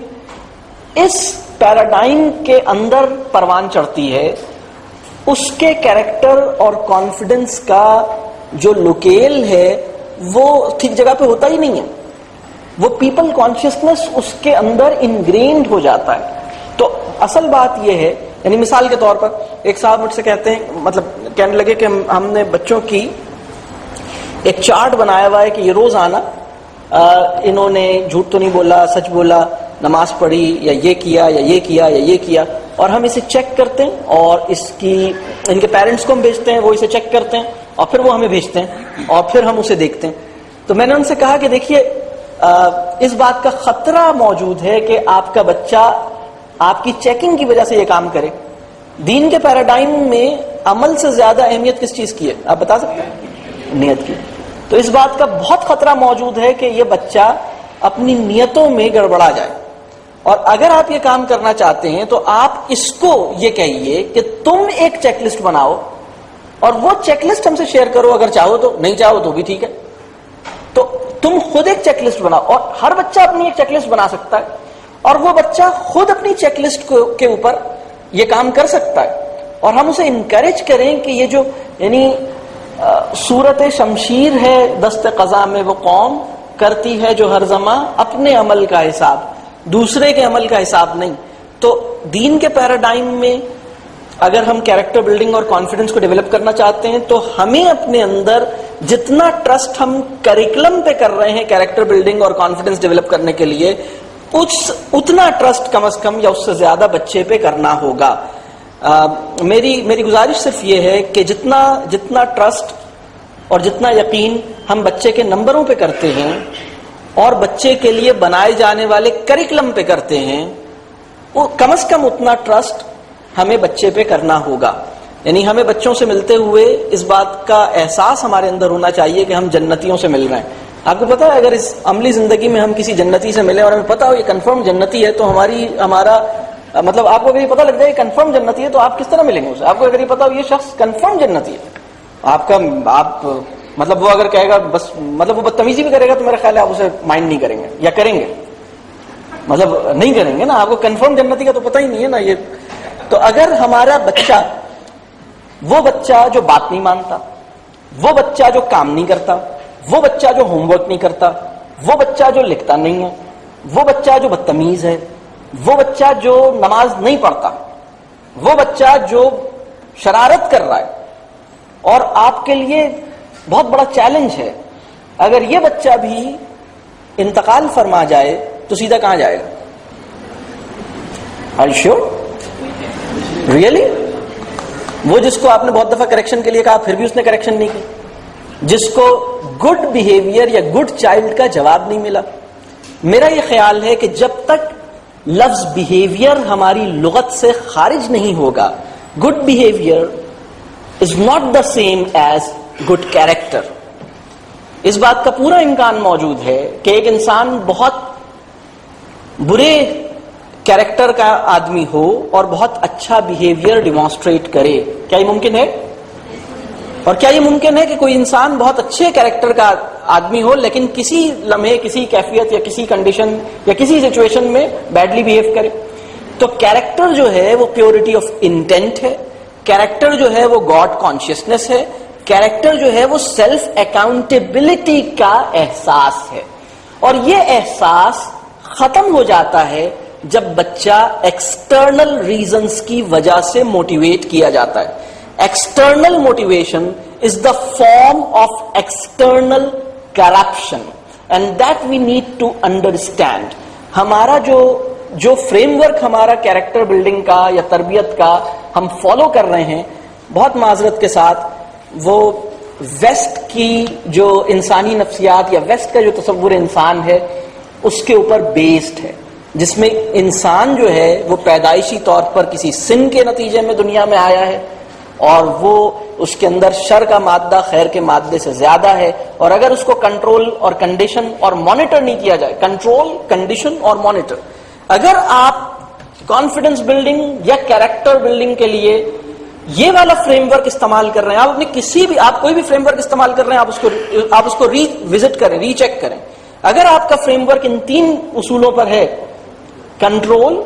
اس پیراڈائم کے اندر پروان چڑھتی ہے, اس کے کیریکٹر اور کانفیڈنس کا جو لوکیل ہے وہ ٹھیک جگہ پہ ہوتا ہی نہیں ہے. وہ پیپل کانشیسنس اس کے اندر انگرینڈ ہو جاتا ہے. تو اصل بات یہ ہے, یعنی مثال کے طور پر ایک صاحب مجھ سے کہتے ہیں, مطلب کہنے لگے کہ ہم نے بچوں کی ایک چارٹ بنایا ہوا ہے کہ یہ روز آنا انہوں نے جھوٹ تو نہیں بولا, سچ بولا, نماز پڑھی, یا یہ کیا یا یہ کیا یا یہ کیا, اور ہم اسے چیک کرتے ہیں اور اس کی ان کے پیرنٹس کو ہم بھیجتے ہیں, وہ اسے چیک کرتے ہیں اور پھر وہ ہمیں بھیجتے ہیں اور پھر ہم اسے دیکھتے ہیں. تو میں نے ان سے کہا کہ دیکھیے اس بات کا خطرہ موجود ہے کہ آپ کا بچہ آپ کی چیکنگ کی وجہ سے یہ کام کرے. دین کے پیراڈائم میں عمل سے زیادہ اہمیت کس چیز کی ہے, آپ بتا سکتے ہیں؟ نیت کی. تو اس بات کا بہت خطرہ موجود ہے کہ یہ بچہ اپنی نیتوں میں گڑبڑا جائے. اور اگر آپ یہ کام کرنا چاہتے ہیں تو آپ اس کو یہ کہیے کہ تم ایک چیک لسٹ بناؤ اور وہ چیک لسٹ ہم سے شیئر کرو, اگر چاہو تو, نہیں چاہو تو بھی ٹھیک ہے. تو تم خود ایک چیک لسٹ بناؤ, اور ہر بچہ اپنی ایک چیک لسٹ بنا سکتا ہے, اور وہ بچہ خود اپنی چیک لسٹ کے اوپر یہ کام کر سکتا ہے. اور ہم اسے انکریج کریں کہ یہ جو یعنی صورت شمشیر ہے دست قضا میں وہ قوم کرتی ہے جو ہر زماں اپنے عمل کا حساب، دوسرے کے عمل کا حساب نہیں. تو دین کے پیراڈائم میں اگر ہم کیریکٹر بلڈنگ اور کانفیڈنس کو ڈیولپ کرنا چاہتے ہیں تو ہمیں اپنے اندر جتنا ٹرسٹ ہم کریکلم پہ کر رہے ہیں کیریکٹر بلڈنگ اور کانفیڈنس ڈیولپ کرنے کے لیے، اس اتنا ٹرسٹ کم از کم یا اس سے زیادہ بچے پہ کرنا ہوگا. آ, میری میری گزارش صرف یہ ہے کہ جتنا جتنا ٹرسٹ اور جتنا یقین ہم بچے کے نمبروں پہ کرتے ہیں اور بچے کے لیے بنائے جانے والے کریکلم پہ کرتے ہیں، وہ کم از کم اتنا ٹرسٹ ہمیں بچے پہ کرنا ہوگا. یعنی ہمیں بچوں سے ملتے ہوئے اس بات کا احساس ہمارے اندر ہونا چاہیے کہ ہم جنتیوں سے مل رہے ہیں. آپ کو پتا ہے اگر اس عملی زندگی میں ہم کسی جنتی سے ملیں اور ہمیں پتا ہو یہ کنفرم جنتی ہے تو ہماری ہمارا مطلب آپ کو اگر یہ پتا لگ جائے کنفرم جنتی ہے تو آپ کس طرح ملیں گے اسے؟ آپ کو اگر یہ پتا ہو یہ شخص کنفرم جنتی ہے، آپ کا آپ مطلب وہ اگر کہے گا بس مطلب وہ بدتمیزی بھی کرے گا تو میرا خیال ہے آپ اسے مائنڈ نہیں کریں گے، یا کریں گے مطلب نہیں کریں گے نا. آپ کو کنفرم جنتی کا تو پتہ ہی نہیں ہے نا یہ. تو اگر ہمارا بچہ وہ بچہ جو بات نہیں مانتا، وہ بچہ جو کام نہیں کرتا، وہ بچہ جو ہوم ورک نہیں کرتا، وہ بچہ جو لکھتا نہیں ہے، وہ بچہ جو بدتمیز ہے، وہ بچہ جو نماز نہیں پڑھتا، وہ بچہ جو شرارت کر رہا ہے، اور آپ کے لیے بہت بڑا چیلنج ہے اگر یہ بچہ بھی انتقال فرما جائے تو سیدھا کہاں جائے گا؟ Are you sure? Really? وہ جس کو آپ نے بہت دفعہ کریکشن کے لیے کہا پھر بھی اس نے کریکشن نہیں کی، جس کو گڈ بیہیویئر یا گڈ چائلڈ کا جواب نہیں ملا. میرا یہ خیال ہے کہ جب تک لفظ بیہیویئر ہماری لغت سے خارج نہیں ہوگا، good behaviour is not the same as good character. اس بات کا پورا امکان موجود ہے کہ ایک انسان بہت برے کیریکٹر کا آدمی ہو اور بہت اچھا بیہیویئر ڈیمانسٹریٹ کرے. کیا یہ ممکن ہے؟ اور کیا یہ ممکن ہے کہ کوئی انسان بہت اچھے کیریکٹر کا آدمی ہو لیکن کسی لمحے کسی کیفیت یا کسی کنڈیشن یا کسی سچویشن میں بیڈلی بیہیو کرے؟ تو کیریکٹر جو ہے وہ پیورٹی آف انٹینٹ ہے، کیریکٹر جو ہے وہ گاڈ کانشیسنس ہے، کیریکٹر جو ہے وہ سیلف اکاؤنٹیبلٹی کا احساس ہے. اور یہ احساس ختم ہو جاتا ہے جب بچہ ایکسٹرنل ریزنز کی وجہ سے موٹیویٹ کیا جاتا ہے. External motivation is the form of external corruption and that we need to understand. ہمارا جو جو فریم ورک ہمارا کیریکٹر بلڈنگ کا یا تربیت کا ہم فالو کر رہے ہیں، بہت معذرت کے ساتھ وہ ویسٹ کی جو انسانی نفسیات یا ویسٹ کا جو تصور انسان ہے اس کے اوپر بیسڈ ہے، جس میں انسان جو ہے وہ پیدائشی طور پر کسی سن کے نتیجے میں دنیا میں آیا ہے اور وہ اس کے اندر شر کا مادہ خیر کے مادے سے زیادہ ہے. اور اگر اس کو کنٹرول اور کنڈیشن اور مانیٹر نہیں کیا جائے، کنٹرول کنڈیشن اور مانیٹر، اگر آپ کانفیڈنس بلڈنگ یا کیریکٹر بلڈنگ کے لیے یہ والا فریم ورک استعمال کر رہے ہیں، آپ اپنے کسی بھی آپ کوئی بھی فریم ورک استعمال کر رہے ہیں، آپ اس کو آپ اس کو ری وزٹ کریں، ری چیک کریں. اگر آپ کا فریم ورک ان تین اصولوں پر ہے، کنٹرول،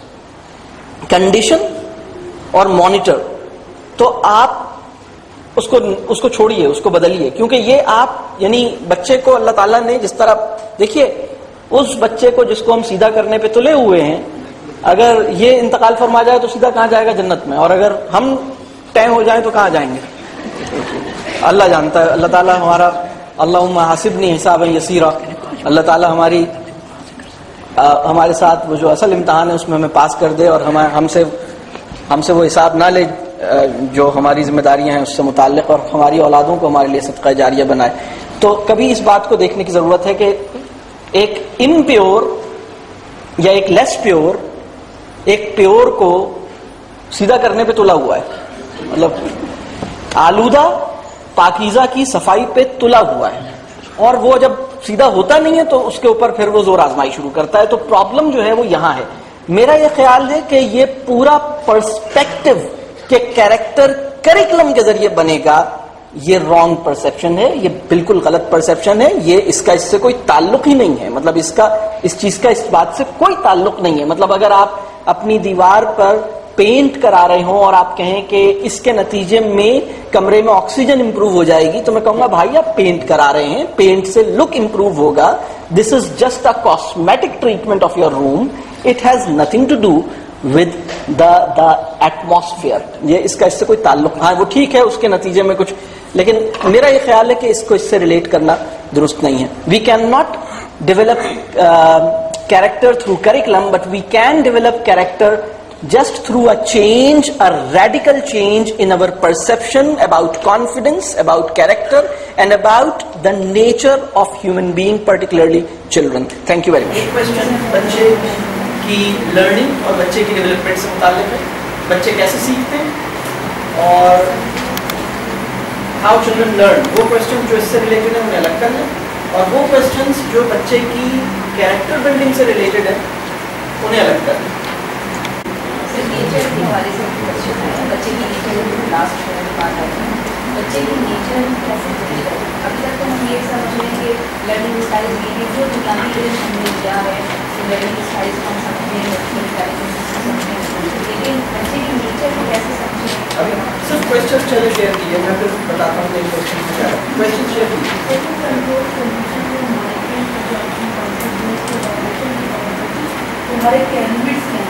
کنڈیشن اور مانیٹر، تو آپ اس کو اس کو چھوڑیے، اس کو بدلیے. کیونکہ یہ آپ یعنی بچے کو اللہ تعالیٰ نے جس طرح دیکھیے اس بچے کو جس کو ہم سیدھا کرنے پہ تلے ہوئے ہیں، اگر یہ انتقال فرما جائے تو سیدھا کہاں جائے گا؟ جنت میں. اور اگر ہم طے ہو جائیں تو کہاں جائیں گے؟ اللہ جانتا ہے. اللہ تعالیٰ ہمارا اللہم حاسبنی حسابا یسیرا، اللہ تعالیٰ ہماری آ, ہمارے ساتھ وہ جو اصل امتحان ہے اس میں ہمیں پاس کر دے اور ہم ہم سے ہم سے وہ حساب نہ لے جو ہماری ذمہ داریاں ہیں اس سے متعلق، اور ہماری اولادوں کو ہمارے لیے صدقہ جاریہ بنائے. تو کبھی اس بات کو دیکھنے کی ضرورت ہے کہ ایک امپیور یا ایک لیس پیور ایک پیور کو سیدھا کرنے پہ تلا ہوا ہے، مطلب آلودہ پاکیزہ کی صفائی پہ تلا ہوا ہے، اور وہ جب سیدھا ہوتا نہیں ہے تو اس کے اوپر پھر وہ زور آزمائی شروع کرتا ہے. تو پرابلم جو ہے وہ یہاں ہے. میرا یہ خیال ہے کہ یہ پورا پرسپیکٹو کہ کیریکٹر کریکلم کے ذریعے بنے گا، یہ رانگ پرسپشن ہے، یہ بالکل غلط پرسپشن ہے. یہ اس کا اس سے کوئی تعلق ہی نہیں ہے، مطلب اس کا اس چیز کا اس بات سے کوئی تعلق نہیں ہے. مطلب اگر آپ اپنی دیوار پر پینٹ کرا رہے ہوں اور آپ کہیں کہ اس کے نتیجے میں کمرے میں آکسیجن امپروو ہو جائے گی, تو میں کہوں گا بھائی آپ پینٹ کرا رہے ہیں, پینٹ سے لک امپروو ہوگا. This is just a cosmetic treatment of your room, it has nothing to do with the the atmosphere. یہ اس کا اس سے کوئی تعلق, ہاں وہ ٹھیک ہے اس کے نتیجے میں کچھ, لیکن میرا یہ خیال ہے کہ اس کو اس سے ریلیٹ کرنا درست نہیں ہے. We can not develop character through curriculum, but we can develop character just through a change, a radical change in our perception about confidence, about character, and about the nature of human being, particularly children. Thank you very much. ایک question بچے کی learning اور بچے کی development سے متعلق ہے. بچے کیسے سیکھتے ہیں اور how children learn, وہ question جو اس سے ریلیٹڈ ہے انہیں الگ کر لیں, اور وہ questions جو بچے کی کیریکٹر بلڈنگ سے ریلیٹڈ ہے انہیں الگ کر لیں. نیچر کے حوالے سے کوشچن ہے, بچے کی نیچر لاسٹ شو میں بات آئی ہے, بچے کی نیچر کیسے چینج کرے. ابھی تک تو ہم یہ سمجھ رہے ہیں کہ لرننگ اسٹائل یہ جو بنیادی علم ہم نے کیا ہے لرننگ اسٹائل کو ہم سمجھیں, لیکن بچے کی نیچر کو کیسے سمجھیں. ابھی صرف کوشچن چلے شیئر کیجیے, میں پھر بتاتا ہوں کہ کوشچن کیا ہے. کوشچن شیئر ہمارے کینڈیڈیٹس ہیں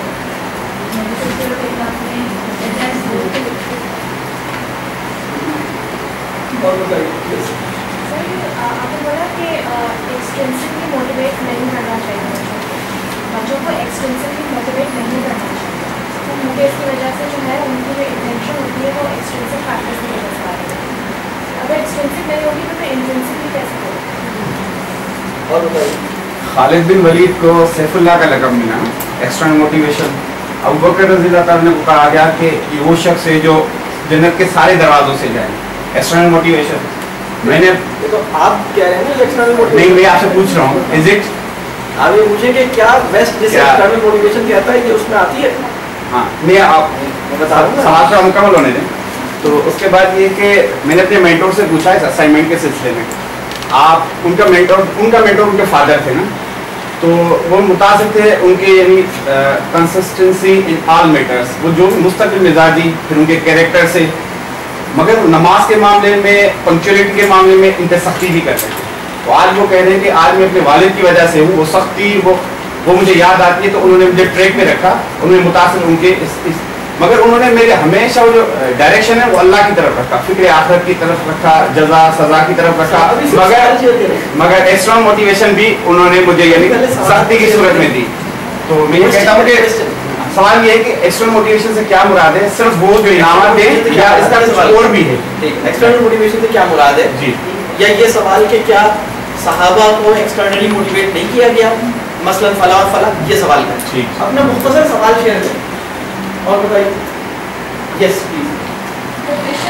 اور بتائیے. سر آپ نے بولا کہ ایکسٹینسولی موٹیویٹ نہیں کرنا چاہیے, بچوں کو ایکسٹینسولی موٹیویٹ نہیں کرنا چاہیے, تو مجھے اس کی وجہ سے جو ہے ان کی جو انٹینشن ہوتی ہے وہ ایکسٹینسو فیکٹرس نہیں بچ پا رہی ہے. اگر ایکسٹینسو نہیں ہوگی تو پھر انٹینسولی کیسے ہوگی. اور بتائیے. خالد بن ولید کو سیف اللہ کا لقب ملا ایکسٹرنل موٹیویشن. ابو بکر رضی اللہ تعالیٰ نے کہا گیا کہ یہ وہ شخص ہے جو جنت کے سارے دروازوں سے جائے. ایکسٹرنل موٹیویشن میں نے تو آپ کہہ رہے ہیں نا ایکسٹرنل موٹیویشن, نہیں میں آپ سے پوچھ رہا ہوں از اٹ, آپ یہ پوچھیں کہ کیا بیسٹ جسے ایکسٹرنل موٹیویشن کہتا ہے یہ اس میں آتی ہے. ہاں میں آپ سماج کا مکمل ہونے دیں. تو اس کے بعد یہ کہ میں نے اپنے مینٹور سے پوچھا اس اسائنمنٹ کے سلسلے میں, آپ ان کا مینٹور ان کا مینٹور ان کے فادر تھے نا, تو وہ متاثر تھے ان کے یعنی کنسسٹنسی ان آل میٹرز, وہ جو مستقل مزاجی پھر ان کے کیریکٹر سے, مگر نماز کے معاملے میں پنکچولیٹی کے معاملے میں ان پہ سختی بھی کرتے ہیں. تو آج وہ کہہ رہے ہیں کہ آج میں اپنے والد کی وجہ سے ہوں, وہ سختی وہ وہ مجھے یاد آتی ہے, تو انہوں نے مجھے ٹریک پہ رکھا, انہوں نے متاثر ان کے اس, اس مگر انہوں نے میرے ہمیشہ وہ جو ڈائریکشن ہے وہ اللہ کی طرف رکھا, فکر آخرت کی طرف رکھا, جزا سزا کی طرف رکھا, مگر مگر ایکسٹرا موٹیویشن بھی انہوں نے مجھے یعنی سختی کی صورت میں دی. تو میں یہ کہتا ہوں کہ سوال یہ ہے کہ ایکسٹرنل موٹیویشن سے کیا مراد ہے, صرف وہ جو انعامات ہیں یا اس کا کچھ اور بھی ہے. ایکسٹرنل موٹیویشن سے کیا مراد ہے, جی, یا یہ سوال کہ کیا صحابہ کو ایکسٹرنلی موٹیویٹ نہیں کیا گیا, مثلا فلاں اور فلاں, یہ سوال ہے. اپنا مختصر سوال شیئر کریں اور بتائیے. Yes please.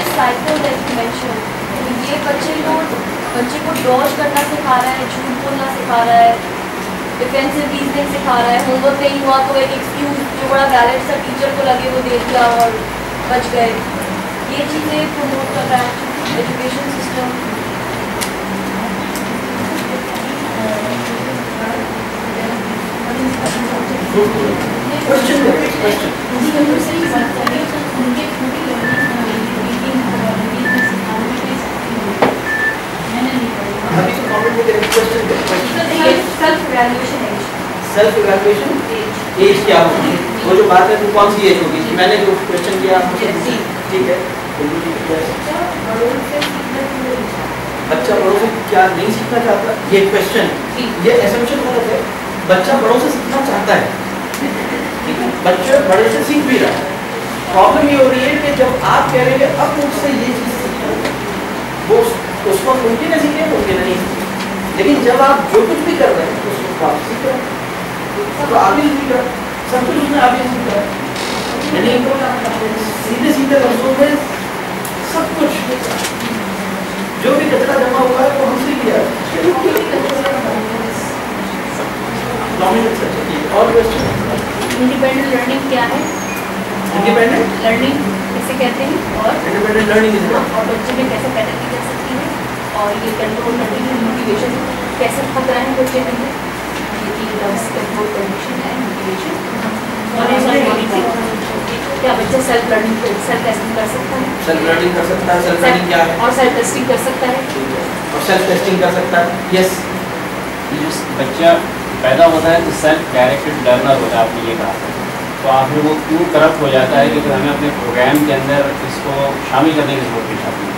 یہ بچے کو بچے کو ڈاج کرنا سکھا رہا ہے, جھوٹ بولنا سکھا رہا ہے, ڈیفینسو ریزننگ سکھا رہا ہے, ہوم ورک نہیں ہوا تو ایک ایکسکیوز جو بڑا ویلڈ سا ٹیچر کو لگے وہ دے دیا اور بچ گئے. یہ چیزیں پروموٹ کر رہا ہے education system. Self evaluation age کیا ہوگی, وہ جو بات ہے وہ کون سی ایج ہوگی. میں نے جو کوشچن کیا ٹھیک ہے, بچہ بڑوں سے کیا نہیں سیکھنا چاہتا, یہ کوشچن یہ ایسمپشن غلط ہے. بچہ بڑوں سے سیکھنا چاہتا ہے, ٹھیک ہے, بچہ بڑے سے سیکھ بھی رہا ہے. پرابلم یہ ہو رہی ہے کہ جب آپ کہہ رہے ہیں کہ اب مجھ سے یہ چیز سیکھنا, وہ اس کو ممکن ہے سیکھے ممکن نہیں, لیکن جب آپ جو کچھ بھی کر رہے ہیں اس کو آپ سیکھ رہے ہیں, تو آپ ہی سیکھ رہے ہیں, سب کچھ اس میں آپ ہی سیکھ رہے ہیں. یعنی سیدھے سیدھے لفظوں میں سب کچھ جو بھی کچرا جمع ہوا ہے وہ ہم سے کیا ہے. اور انڈیپینڈنٹ لرننگ کیا ہے, انڈیپینڈنٹ لرننگ کیسے کہتے ہیں, اور انڈیپینڈنٹ لرننگ اور بچے میں کیسے پیدا کی جا سکتی ہے, اور یہ کنٹرول کرنے کی موٹیویشن کیسے خطرہ ہے بچے کے لیے, یہ کنٹرول کنڈیشن ہے موٹیویشن. बच्चा सेल्फ लर्निंग सेल्फ टेस्टिंग कर सकता है सेल्फ लर्निंग कर सकता है, सेल्फ लर्निंग क्या है? और सेल्फ टेस्टिंग कर सकता है और सेल्फ टेस्टिंग कर सकता है, यस। बच्चा पैदा होता है तो सेल्फ डायरेक्टेड लर्नर होता है, आपने ये कहा, तो आप वो क्यों करप्ट हो जाता है कि फिर हमें अपने प्रोग्राम के अंदर इसको शामिल करने की जरूरत पेश आती है?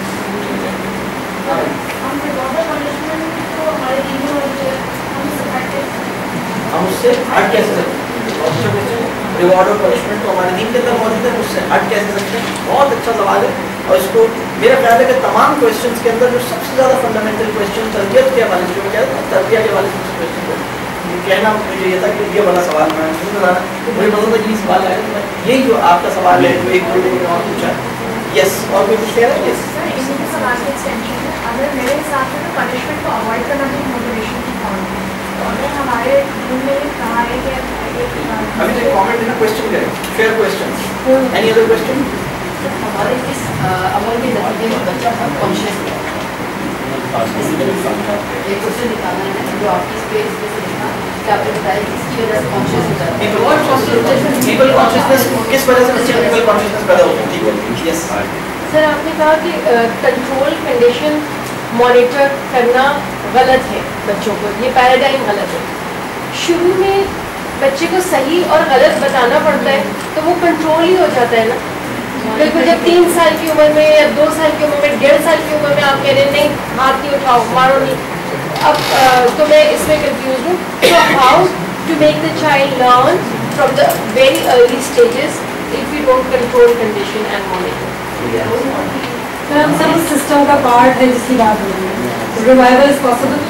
हम उससे हट कैसे सकते हैं? रिवॉर्ड और पनिशमेंट तो हमारे दीन के अंदर मौजूद है, उससे हट कैसे सकते हैं? बहुत अच्छा सवाल है। और इसको मेरा ख्याल है कि तमाम क्वेश्चंस के अंदर जो सबसे ज़्यादा फंडामेंटल क्वेश्चन तरबियत के हवाले से, जो क्या है तरबिया के हवाले से क्वेश्चन है, कहना मुझे ये था कि ये वाला सवाल मैं नहीं बताना, तो मुझे पता था कि ये सवाल आया, तो मैं यही जो आपका सवाल है जो एक दो लोगों ने और पूछा, यस, और कोई कुछ कह रहा है? यस, सवाल के एक्सटेंशन है, अगर मेरे हिसाब से तो पनिशमेंट को अवॉइड करना भी मोटिवेशन की फॉर्म है, तो अगर हमारे रूल में कहा है कि अभी तक कमेंट है ना, क्वेश्चन करें, fair questions, any other question? हमारे इस अमल के नतीजे में बच्चा बहुत कॉन्शियस है। एक क्वेश्चन निकालना है जो आपकी स्पेस में से लिखा कि आपने बताया कि इसकी वजह से कॉन्शियस हो जाता है। पीपल कॉन्शियसनेस किस वजह से बच्चे पीपल कॉन्शियसनेस पैदा होती है? यस सर, आपने कहा कि कंट्रोल कंडीशन मॉनिटर करना गलत है बच्चों को, ये पैराडाइम गलत है। शुरू में बच्चे को सही और गलत बताना पड़ता है तो वो कंट्रोल ही हो जाता है ना। बिल्कुल जब तीन साल की उम्र में या दो साल की उम्र में, डेढ़ साल की उम्र में आप कह रहे हैं नहीं हाथ नहीं उठाओ, मारो नहीं, अब uh, तो मैं इसमें कंफ्यूज हूँ। तो how to make the child learn from the very early stages if you don't control condition and monitor? हम सब सिस्टम का पार्ट है जिसकी बात हो रही है, रिवाइवल इज पॉसिबल।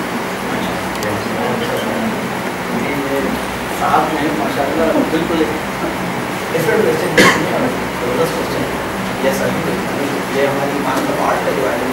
साहब ने माशाल्लाह बिल्कुल डिफरेंट क्वेश्चन, जबरदस्त क्वेश्चन। यस सर, ये हमारी ईमान का पार्ट है जो I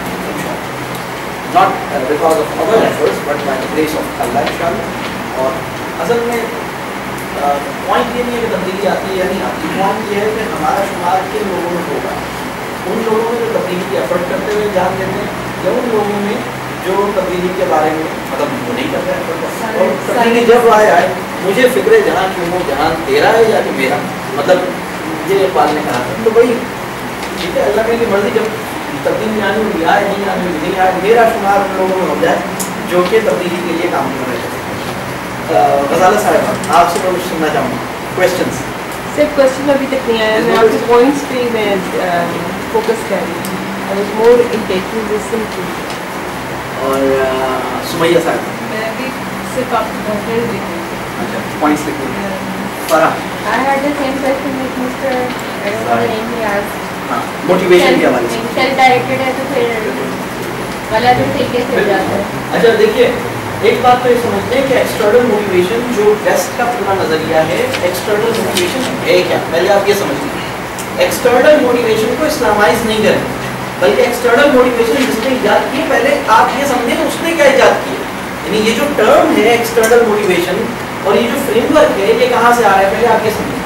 not because of our efforts but by the grace of Allah इंशाल्लाह। और असल में पॉइंट ये नहीं है कि तब्दीली आती है या नहीं आती, पॉइंट ये है कि हमारा शुमार किन लोगों में होगा, उन लोगों में जो तब्दीली की एफर्ट करते हुए जान देते हैं, या उन लोगों में जो तब्दीली के बारे में मतलब वो नहीं करते हैं। और तब्दीली जब आए आए मुझे फिक्र जहाँ क्यों हो, जहाँ तेरा है या कि मेरा, मतलब ये इकबाल ने कहा था। तो भाई ठीक है, अल्लाह की मर्जी, जब तब्दीली आने में आए नहीं आने में नहीं आए, मेरा शुमार उन लोगों में हो जाए जो कि तब्दीली के लिए काम कर रहे थे। गजाला साहब आपसे मैं कुछ सुनना चाहूँगा, क्वेश्चन। सिर्फ क्वेश्चन अभी तक नहीं आया, मैं आपके पॉइंट्स पे मैं फोकस कर रही हूँ। I was more intentive listening to. और सुमैया साहब? मैं भी सिर्फ आपको कंप्लेंट लिख रही हूँ। अच्छा, पॉइंट्स लिख रही हूँ। Farah? I had the same question with Mister I don't know the name he asked. हाँ, मोटिवेशन के हवाले से। सेल्फ डायरेक्टेड है तो फिर गलत तरीके से हो जाता है। अच्छा देखिए, एक बात तो ये समझते हैं कि एक्सटर्नल मोटिवेशन जो वेस्ट का पूरा नज़रिया है, एक्सटर्नल मोटिवेशन है क्या, पहले आप ये समझ लीजिए। एक्सटर्नल मोटिवेशन को इस्लामाइज नहीं करें, बल्कि एक्सटर्नल मोटिवेशन जिसने ईजाद की, पहले आप ये समझें कि उसने क्या ईजाद किया। यानी ये जो टर्म है एक्सटर्नल मोटिवेशन और ये जो फ्रेमवर्क है, ये कहाँ से आ रहा है, पहले आप ये समझें।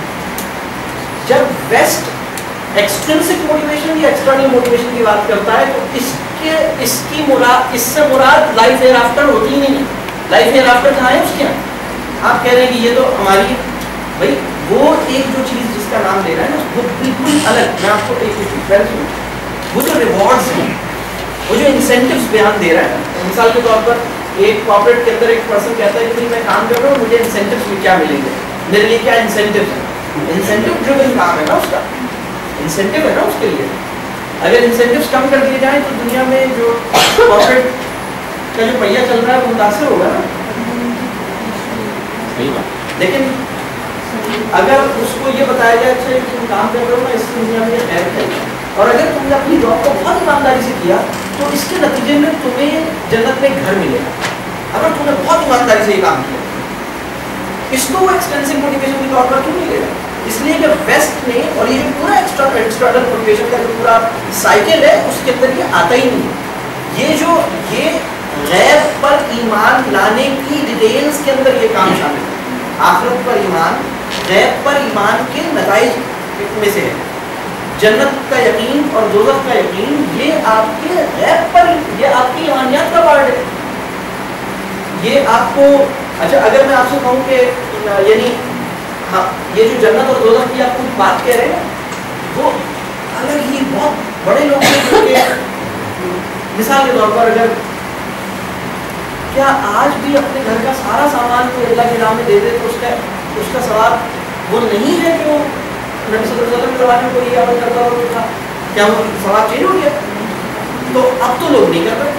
जब वेस्ट एक्सट्रिंसिक मोटिवेशन या एक्सटर्नल मोटिवेशन की बात करता है तो इसके इसकी मुराद इससे मुराद लाइफ एयर आफ्टर होती ही नहीं है। लाइफ एयर आफ्टर कहाँ है उसके यहाँ? आप कह रहे हैं कि ये तो हमारी भाई वो एक जो चीज़ जिसका नाम ले रहा है ना, वो बिल्कुल अलग। मैं आपको एक चीज़, वो जो रिवॉर्ड्स हैं, वो जो इंसेंटिव्स बयान दे रहा है, मिसाल के तौर पर एक कॉर्पोरेट के अंदर एक पर्सन कहता है कि भाई मैं काम कर रहा हूँ, मुझे इंसेंटिव्स में क्या मिलेंगे, मेरे लिए क्या इंसेंटिव्स हैं। इंसेंटिव ड्रिवन काम है ना उसका, इंसेंटिव है ना उसके लिए। अगर इंसेंटिव्स कम कर दिए जाएं तो दुनिया में जो कॉर्पोरेट का जो पहिया चल रहा है वो मुतासिर होगा ना। लेकिन अगर उसको ये बताया जाए अच्छा तुम काम कर रहे हो ना, इस दुनिया में खैर है, और अगर तुमने अपनी जॉब को बहुत ईमानदारी से किया तो इसके नतीजे में तुम्हें जन्नत में घर मिलेगा, अगर तुमने बहुत ईमानदारी से ये काम किया। इसको वो एक्सटेंसिव मोटिवेशन के तौर पर क्यों मिलेगा? इसलिए कि वेस्ट ने, और ये जो पूरा एक्सटर्नल मोटिवेशन का जो पूरा साइकिल है उसके अंदर ये आता ही नहीं है। ये जो ये गैर पर ईमान लाने की डिटेल्स के अंदर ये काम शामिल है। आखिरत पर ईमान, गैर पर ईमान के नताइज में से है। जन्नत का यकीन और दोज़ख का यकीन, ये आपके गैर पर, ये आपकी ईमानियत का पार्ट है। ये आपको, अच्छा अगर मैं आपसे कहूँ कि यानी ہاں یہ جو جنت اور دوزخ کی آپ کچھ بات کہہ رہے ہیں وہ الگ ہی بہت بڑے لوگ ہیں جو کہ مثال کے طور پر اگر کیا آج بھی اپنے گھر کا سارا سامان کو اللہ کے نام میں دے دے تو اس کا اس کا ثواب وہ نہیں ہے کہ وہ نبی صلی اللہ علیہ وسلم کے زمانے میں کوئی عمل کرتا ہو تھا, کیا وہ ثواب چینج ہو گیا؟ تو اب تو لوگ نہیں کر رہے.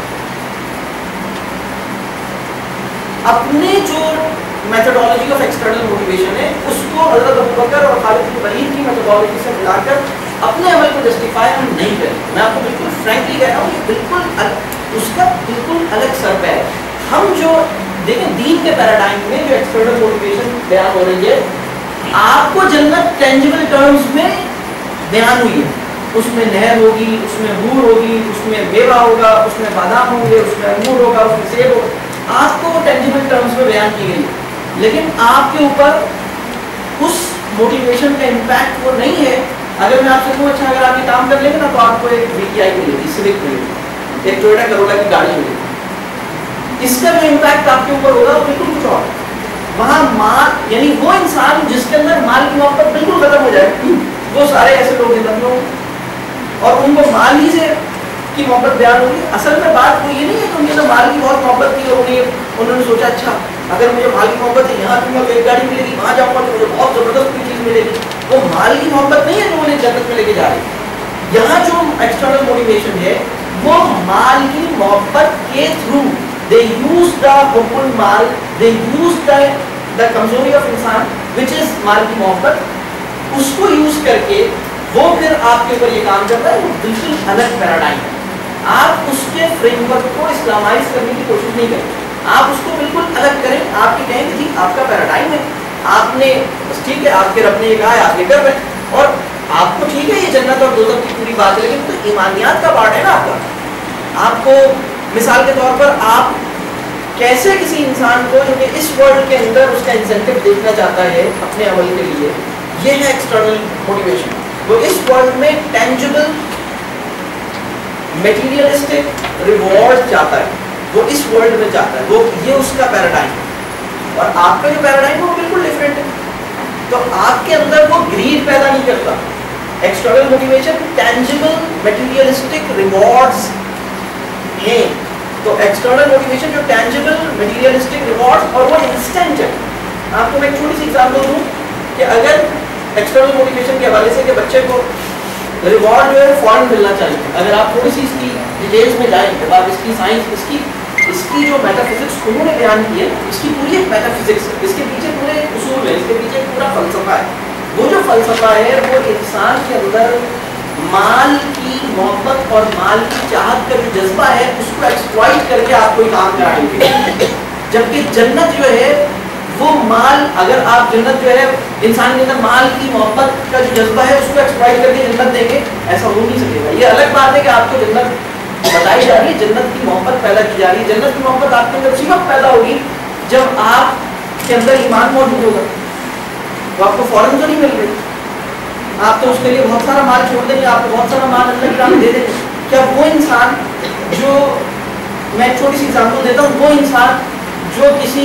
اپنے جو میتھڈالوجی آف ایکسٹرنل موٹیویشن ہے اس کو حضرت ابوبکر اور خالد بن ولید کی میتھڈالوجی سے ملا کر اپنے عمل کو جسٹیفائی ہم نہیں کریں. میں آپ کو بالکل فرینکلی کہہ رہا ہوں یہ بالکل اس کا بالکل الگ سرپہ ہے. ہم جو دیکھیں دین کے پیراڈائم میں جو ایکسٹرنل موٹیویشن بیان ہو رہی ہے, آپ کو جنت ٹینجبل ٹرمز میں بیان ہوئی ہے. اس میں نہر ہوگی, اس میں حور ہوگی, اس میں میوہ ہوگا, اس میں بادام ہوں گے, اس میں انگور ہوگا, اس میں سیب ہوگا. آپ کو ٹینجبل ٹرمز میں بیان کی گئی, لیکن آپ کے اوپر اس موٹیویشن کا امپیکٹ وہ نہیں ہے. اگر میں آپ سے کہوں اچھا اگر آپ یہ کام کر لیں گے نا تو آپ کو ایک وی ٹی آئی ملے گی, سوک ملے گی, ایک ٹویوٹا کرولا کی گاڑی ملے گی. اس کا جو امپیکٹ آپ کے اوپر ہوگا وہ بالکل کچھ اور. وہاں مال یعنی وہ انسان جس کے اندر مال کی محبت بالکل ختم ہو جائے, وہ سارے ایسے لوگ ہیں لوگ اور ان کو مال ہی سے کی محبت بیان ہوگی. اصل میں بات وہ یہ نہیں ہے کہ انہیں تو مال کی بہت محبت تھی اور انہوں نے سوچا اچھا اگر مجھے مال کی محبت ہے یہاں دوں گا تو ایک گاڑی ملے گی, وہاں جاؤں گا تو مجھے بہت زبردست کوئی چیز ملے گی. وہ مال کی محبت نہیں ہے جو انہیں جنت میں لے کے جا رہی ہے. یہاں جو ایکسٹرنل موٹیویشن ہے وہ مال کی محبت کے تھرو they use the حب المال, they use the the کمزوری آف انسان which is مال کی محبت, اس کو یوز کر کے وہ پھر آپ کے اوپر یہ کام کرتا ہے. وہ بالکل الگ پیراڈائم ہے. آپ اس کے فریم ورک کو اسلامائز کرنے کی کوشش نہیں کریں, آپ اس کو بالکل الگ کریں. آپ یہ کہیں کہ جی آپ کا پیراڈائم ہے, آپ نے بس ٹھیک ہے آپ کے رب نے یہ کہا ہے آپ یہ کر رہے ہیں اور آپ کو ٹھیک ہے یہ جنت اور دوزخ کی پوری بات ہے, لیکن تو ایمانیات کا پارٹ ہے نا آپ کا. آپ کو مثال کے طور پر آپ کیسے کسی انسان کو جو کہ اس ورلڈ کے اندر اس کا انسینٹیو دیکھنا چاہتا ہے اپنے عمل کے لیے, یہ ہے ایکسٹرنل موٹیویشن. وہ اس ورلڈ میں ٹینجبل میٹیریلسٹک ریوارڈ چاہتا ہے, وہ اس ورلڈ میں چاہتا ہے, وہ یہ اس کا پیراڈائم ہے. اور آپ کا جو پیراڈائم ہے وہ بالکل ڈفرینٹ ہے. تو آپ کے اندر وہ گریڈ پیدا نہیں کرتا. External motivation tangible materialistic rewards ہیں. تو ایکسٹرنل موٹیویشن جو ٹینجبل میٹیریلسٹک ریوارڈز اور وہ انسٹنٹ ہے. آپ کو میں ایک چھوٹی سی ایگزامپل دوں کہ اگر ایکسٹرنل موٹیویشن کے حوالے سے کہ بچے کو ریوارڈ جو ہے فوراً ملنا چاہیے, اگر آپ تھوڑی سی اس کی ڈیٹیلس میں جائیں جب آپ اس کی سائنس اس کی اس کی جو میٹا فزکس انہوں نے بیان کی ہے, اس کی پوری ایک میٹا فزکس ہے, اس کے پیچھے پورے اصول ہے, اس کے پیچھے پورا فلسفہ ہے. وہ جو فلسفہ ہے وہ انسان کے اندر مال کی محبت اور مال کی چاہت کا جو جذبہ ہے اس کو ایکسپلائٹ کر کے آپ کوئی کام کرائیں گے. جبکہ جنت جو ہے وہ مال, اگر آپ جنت جو ہے انسان کے اندر مال کی محبت کا جو جذبہ ہے اس کو ایکسپلائٹ کر کے جنت دیں گے, ایسا ہو نہیں سکے گا. یہ الگ بات ہے کہ آپ کو جنت بتائی جا رہی ہے, جنت کی محبت پیدا کی جا رہی ہے. جنت کی محبت آپ کے اندر اسی وقت پیدا ہوگی جب آپ کے اندر ایمان موجود ہوگا. تو آپ کو فوراً تو نہیں مل رہی, آپ تو اس کے لیے بہت سارا مال چھوڑ دیں گے, آپ کو بہت سارا مال اللہ کی راہ میں دے دیں گے. کیا وہ انسان جو میں چھوٹی سی ایگزامپل دیتا ہوں, وہ انسان جو کسی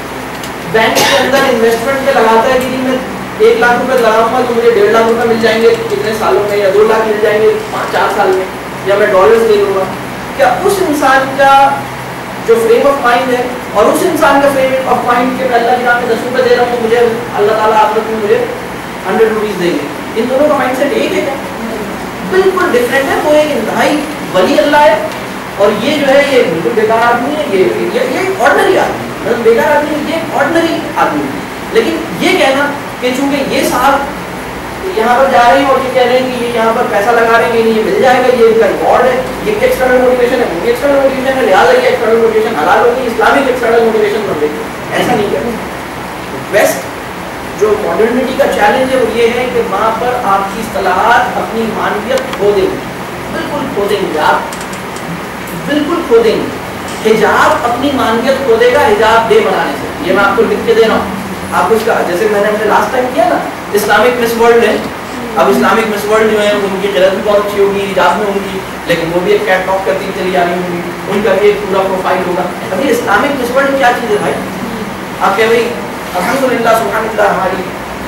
بینک کے اندر انویسٹمنٹ پہ لگاتا ہے کہ میں ایک لاکھ روپے لگاؤں گا تو مجھے ڈیڑھ لاکھ روپے مل جائیں گے کتنے سالوں میں, یا دو لاکھ مل جائیں گے پانچ چار سال میں, یا میں ڈالرز لے لوں گا, کیا اس انسان کا جو فریم آف مائنڈ ہے اور اس انسان کا فریم آف مائنڈ کہ میں اللہ کی راہ میں دس روپے دے رہا ہوں تو مجھے اللہ تعالیٰ آخرت میں مجھے ہنڈریڈ روپیز دیں گے, ان دونوں کا مائنڈ سیٹ ایک ہے کیا؟ بالکل ڈفرینٹ ہے. وہ ایک انتہائی ولی اللہ ہے اور یہ جو ہے یہ بالکل بیکار آدمی ہے, یہ یہ آرڈنری آدمی, مطلب بیکار آدمی یہ آرڈنری آدمی ہے. لیکن یہ کہنا کہ چونکہ یہ صاحب یہاں پر جا رہے ہیں اور یہ کہہ رہے ہیں کہ یہ یہاں پر پیسہ لگا رہے ہیں کہ یہ مل جائے گا, یہ ان کا ریوارڈ ہے, یہ بھی ایکسٹرنل موٹیویشن ہے, وہ بھی ایکسٹرنل موٹیویشن ہے, لحاظ ہے یہ ایکسٹرنل موٹیویشن حلال ہوگی, اسلامک ایکسٹرنل موٹیویشن بن رہی ہے. ایسا نہیں کرنا. ویسٹ جو ماڈرنٹی کا چیلنج ہے وہ یہ ہے کہ وہاں پر آپ کی اصطلاحات اپنی معنویت کھو دیں گے, بالکل کھو دیں گے, آپ بالکل کھو دیں گے. حجاب اپنی معنویت کھو دے گا حجاب دے بنانے سے. یہ میں آپ کو لکھ کے دے رہا ہوں, آپ اس کا جیسے میں نے اپنے لاسٹ ٹائم کیا نا اسلامک مس ورلڈ ہے. اب اسلامک مس ورلڈ جو ہے ان کی قلت بھی بہت اچھی ہوگی, حجاب میں ہوں گی, لیکن وہ بھی ایک کیٹ ٹاک کرتی چلی جا رہی ہوں گی, ان کا بھی ایک پورا پروفائل ہوگا. ابھی اسلامک مس ورلڈ کیا چیز ہے بھائی؟ آپ کہہ بھائی الحمد للہ سبحان اللہ ہماری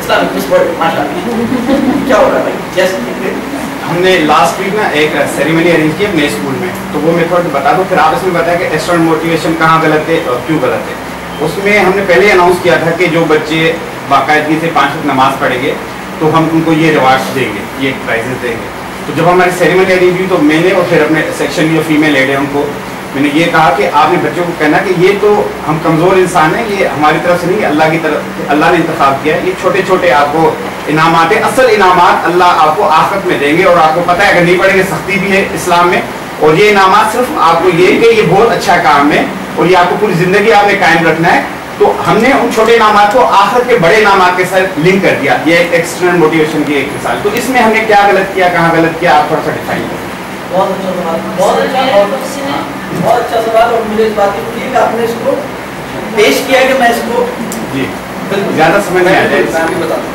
इस्लामिक मिस वर्ल्ड माशाल्लाह क्या हो रहा है भाई यस हमने लास्ट वीक ना एक सेरेमनी अरेंज की अपने स्कूल में, तो वो मैं थोड़ा बता दूं, फिर आप इसमें बताया कि एक्सटर्नल मोटिवेशन कहाँ गलत है और क्यों गलत है। उसमें हमने पहले अनाउंस किया था कि जो बच्चे बाकायदगी से पाँच वक्त नमाज पढ़ेंगे तो हम उनको ये रिवार्ड्स देंगे, ये प्राइजेस देंगे। तो जब हमारी सेरेमनी अरेंज हुई तो मैंने और फिर अपने सेक्शन की जो फीमेल लेड है उनको मैंने ये कहा कि आपने बच्चों को कहना कि ये तो हम कमज़ोर इंसान हैं, ये हमारी तरफ से नहीं, अल्लाह की तरफ, अल्लाह ने इंतखाब किया है, ये छोटे छोटे आपको इनामात है, असल इनामात अल्लाह आपको आखिरत में देंगे। और आपको पता है अगर नहीं पढ़ेंगे सख्ती भी है इस्लाम में, और ये इनामात सिर्फ आपको ये कि ये बहुत अच्छा काम है और ये आपको पूरी ज़िंदगी आपने कायम रखना है। तो हमने उन छोटे इनामात को आखिरत के बड़े इनामात के साथ लिंक कर दिया, ये एक एक्सटर्नल मोटिवेशन की एक मिसाल। तो इसमें हमने क्या गलत किया, कहाँ गलत किया, आप थोड़ा सा डिफाइन करें। बहुत अच्छा सवाल, बहुत अच्छा और बहुत अच्छा सवाल। और मुझे इस बात की खुशी है कि आपने इसको पेश किया कि मैं इसको जी बिल्कुल ज़्यादा समझ में आ जाए मैं भी बता दूँ।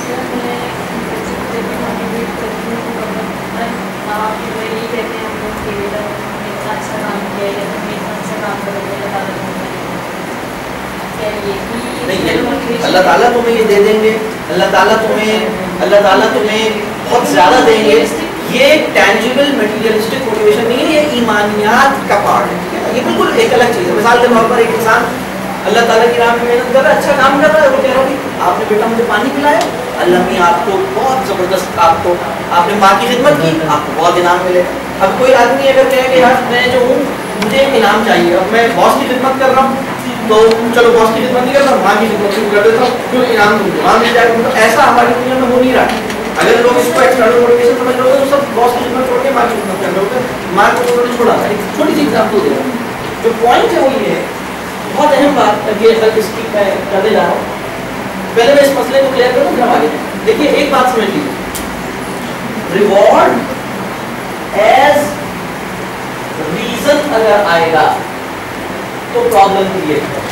अल्लाह ताला तुम्हें ये दे देंगे, अल्लाह ताला तुम्हें अल्लाह ताला तुम्हें बहुत ज़्यादा देंगे, ये टैंजिबल मटेरियलिस्टिक मोटिवेशन नहीं है, ये ईमानियात का पार्ट है। ये बिल्कुल एक अलग चीज़ है। मिसाल के तौर पर एक इंसान अल्लाह ताला की राह में मेहनत कर रहा है, अच्छा काम कर रहा है, वो कह रहा है आपने बेटा मुझे पानी पिलाया, अल्लाह ने आपको बहुत ज़बरदस्त, आपको आपने माँ की खिदमत की, आपको बहुत इनाम मिलेगा। अब कोई आदमी अगर कहे कि यार मैं जो हूँ मुझे इनाम चाहिए, अब मैं बॉस की खिदमत कर रहा हूँ तो चलो बॉस की खिदमत नहीं कर रहा, माँ की खिदमत शुरू कर देता हूँ, क्यों इनाम दूँगा, माँ मिल जाएगा। तो ऐसा हमारी दुनिया में हो नहीं रहा। अगर लोग इसको एक्सटर्नल मोटिवेशन समझ रहे हो तो सब बॉस की खिदमत छोड़ के माँ की खिदमत कर रहे हो, माँ को उन्होंने छोड़ा। एक छोटी सी एग्जाम्पल दे रहा हूँ, जो पॉइंट है वो ये है, बहुत अहम बात ये इसकी मैं करने जा रहा हूँ। पहले मैं इस मसले को क्लियर करूँ फिर आगे। देखिए एक बात समझ लीजिए, रिवॉर्ड एज रीजन अगर आएगा तो प्रॉब्लम क्रिएट है,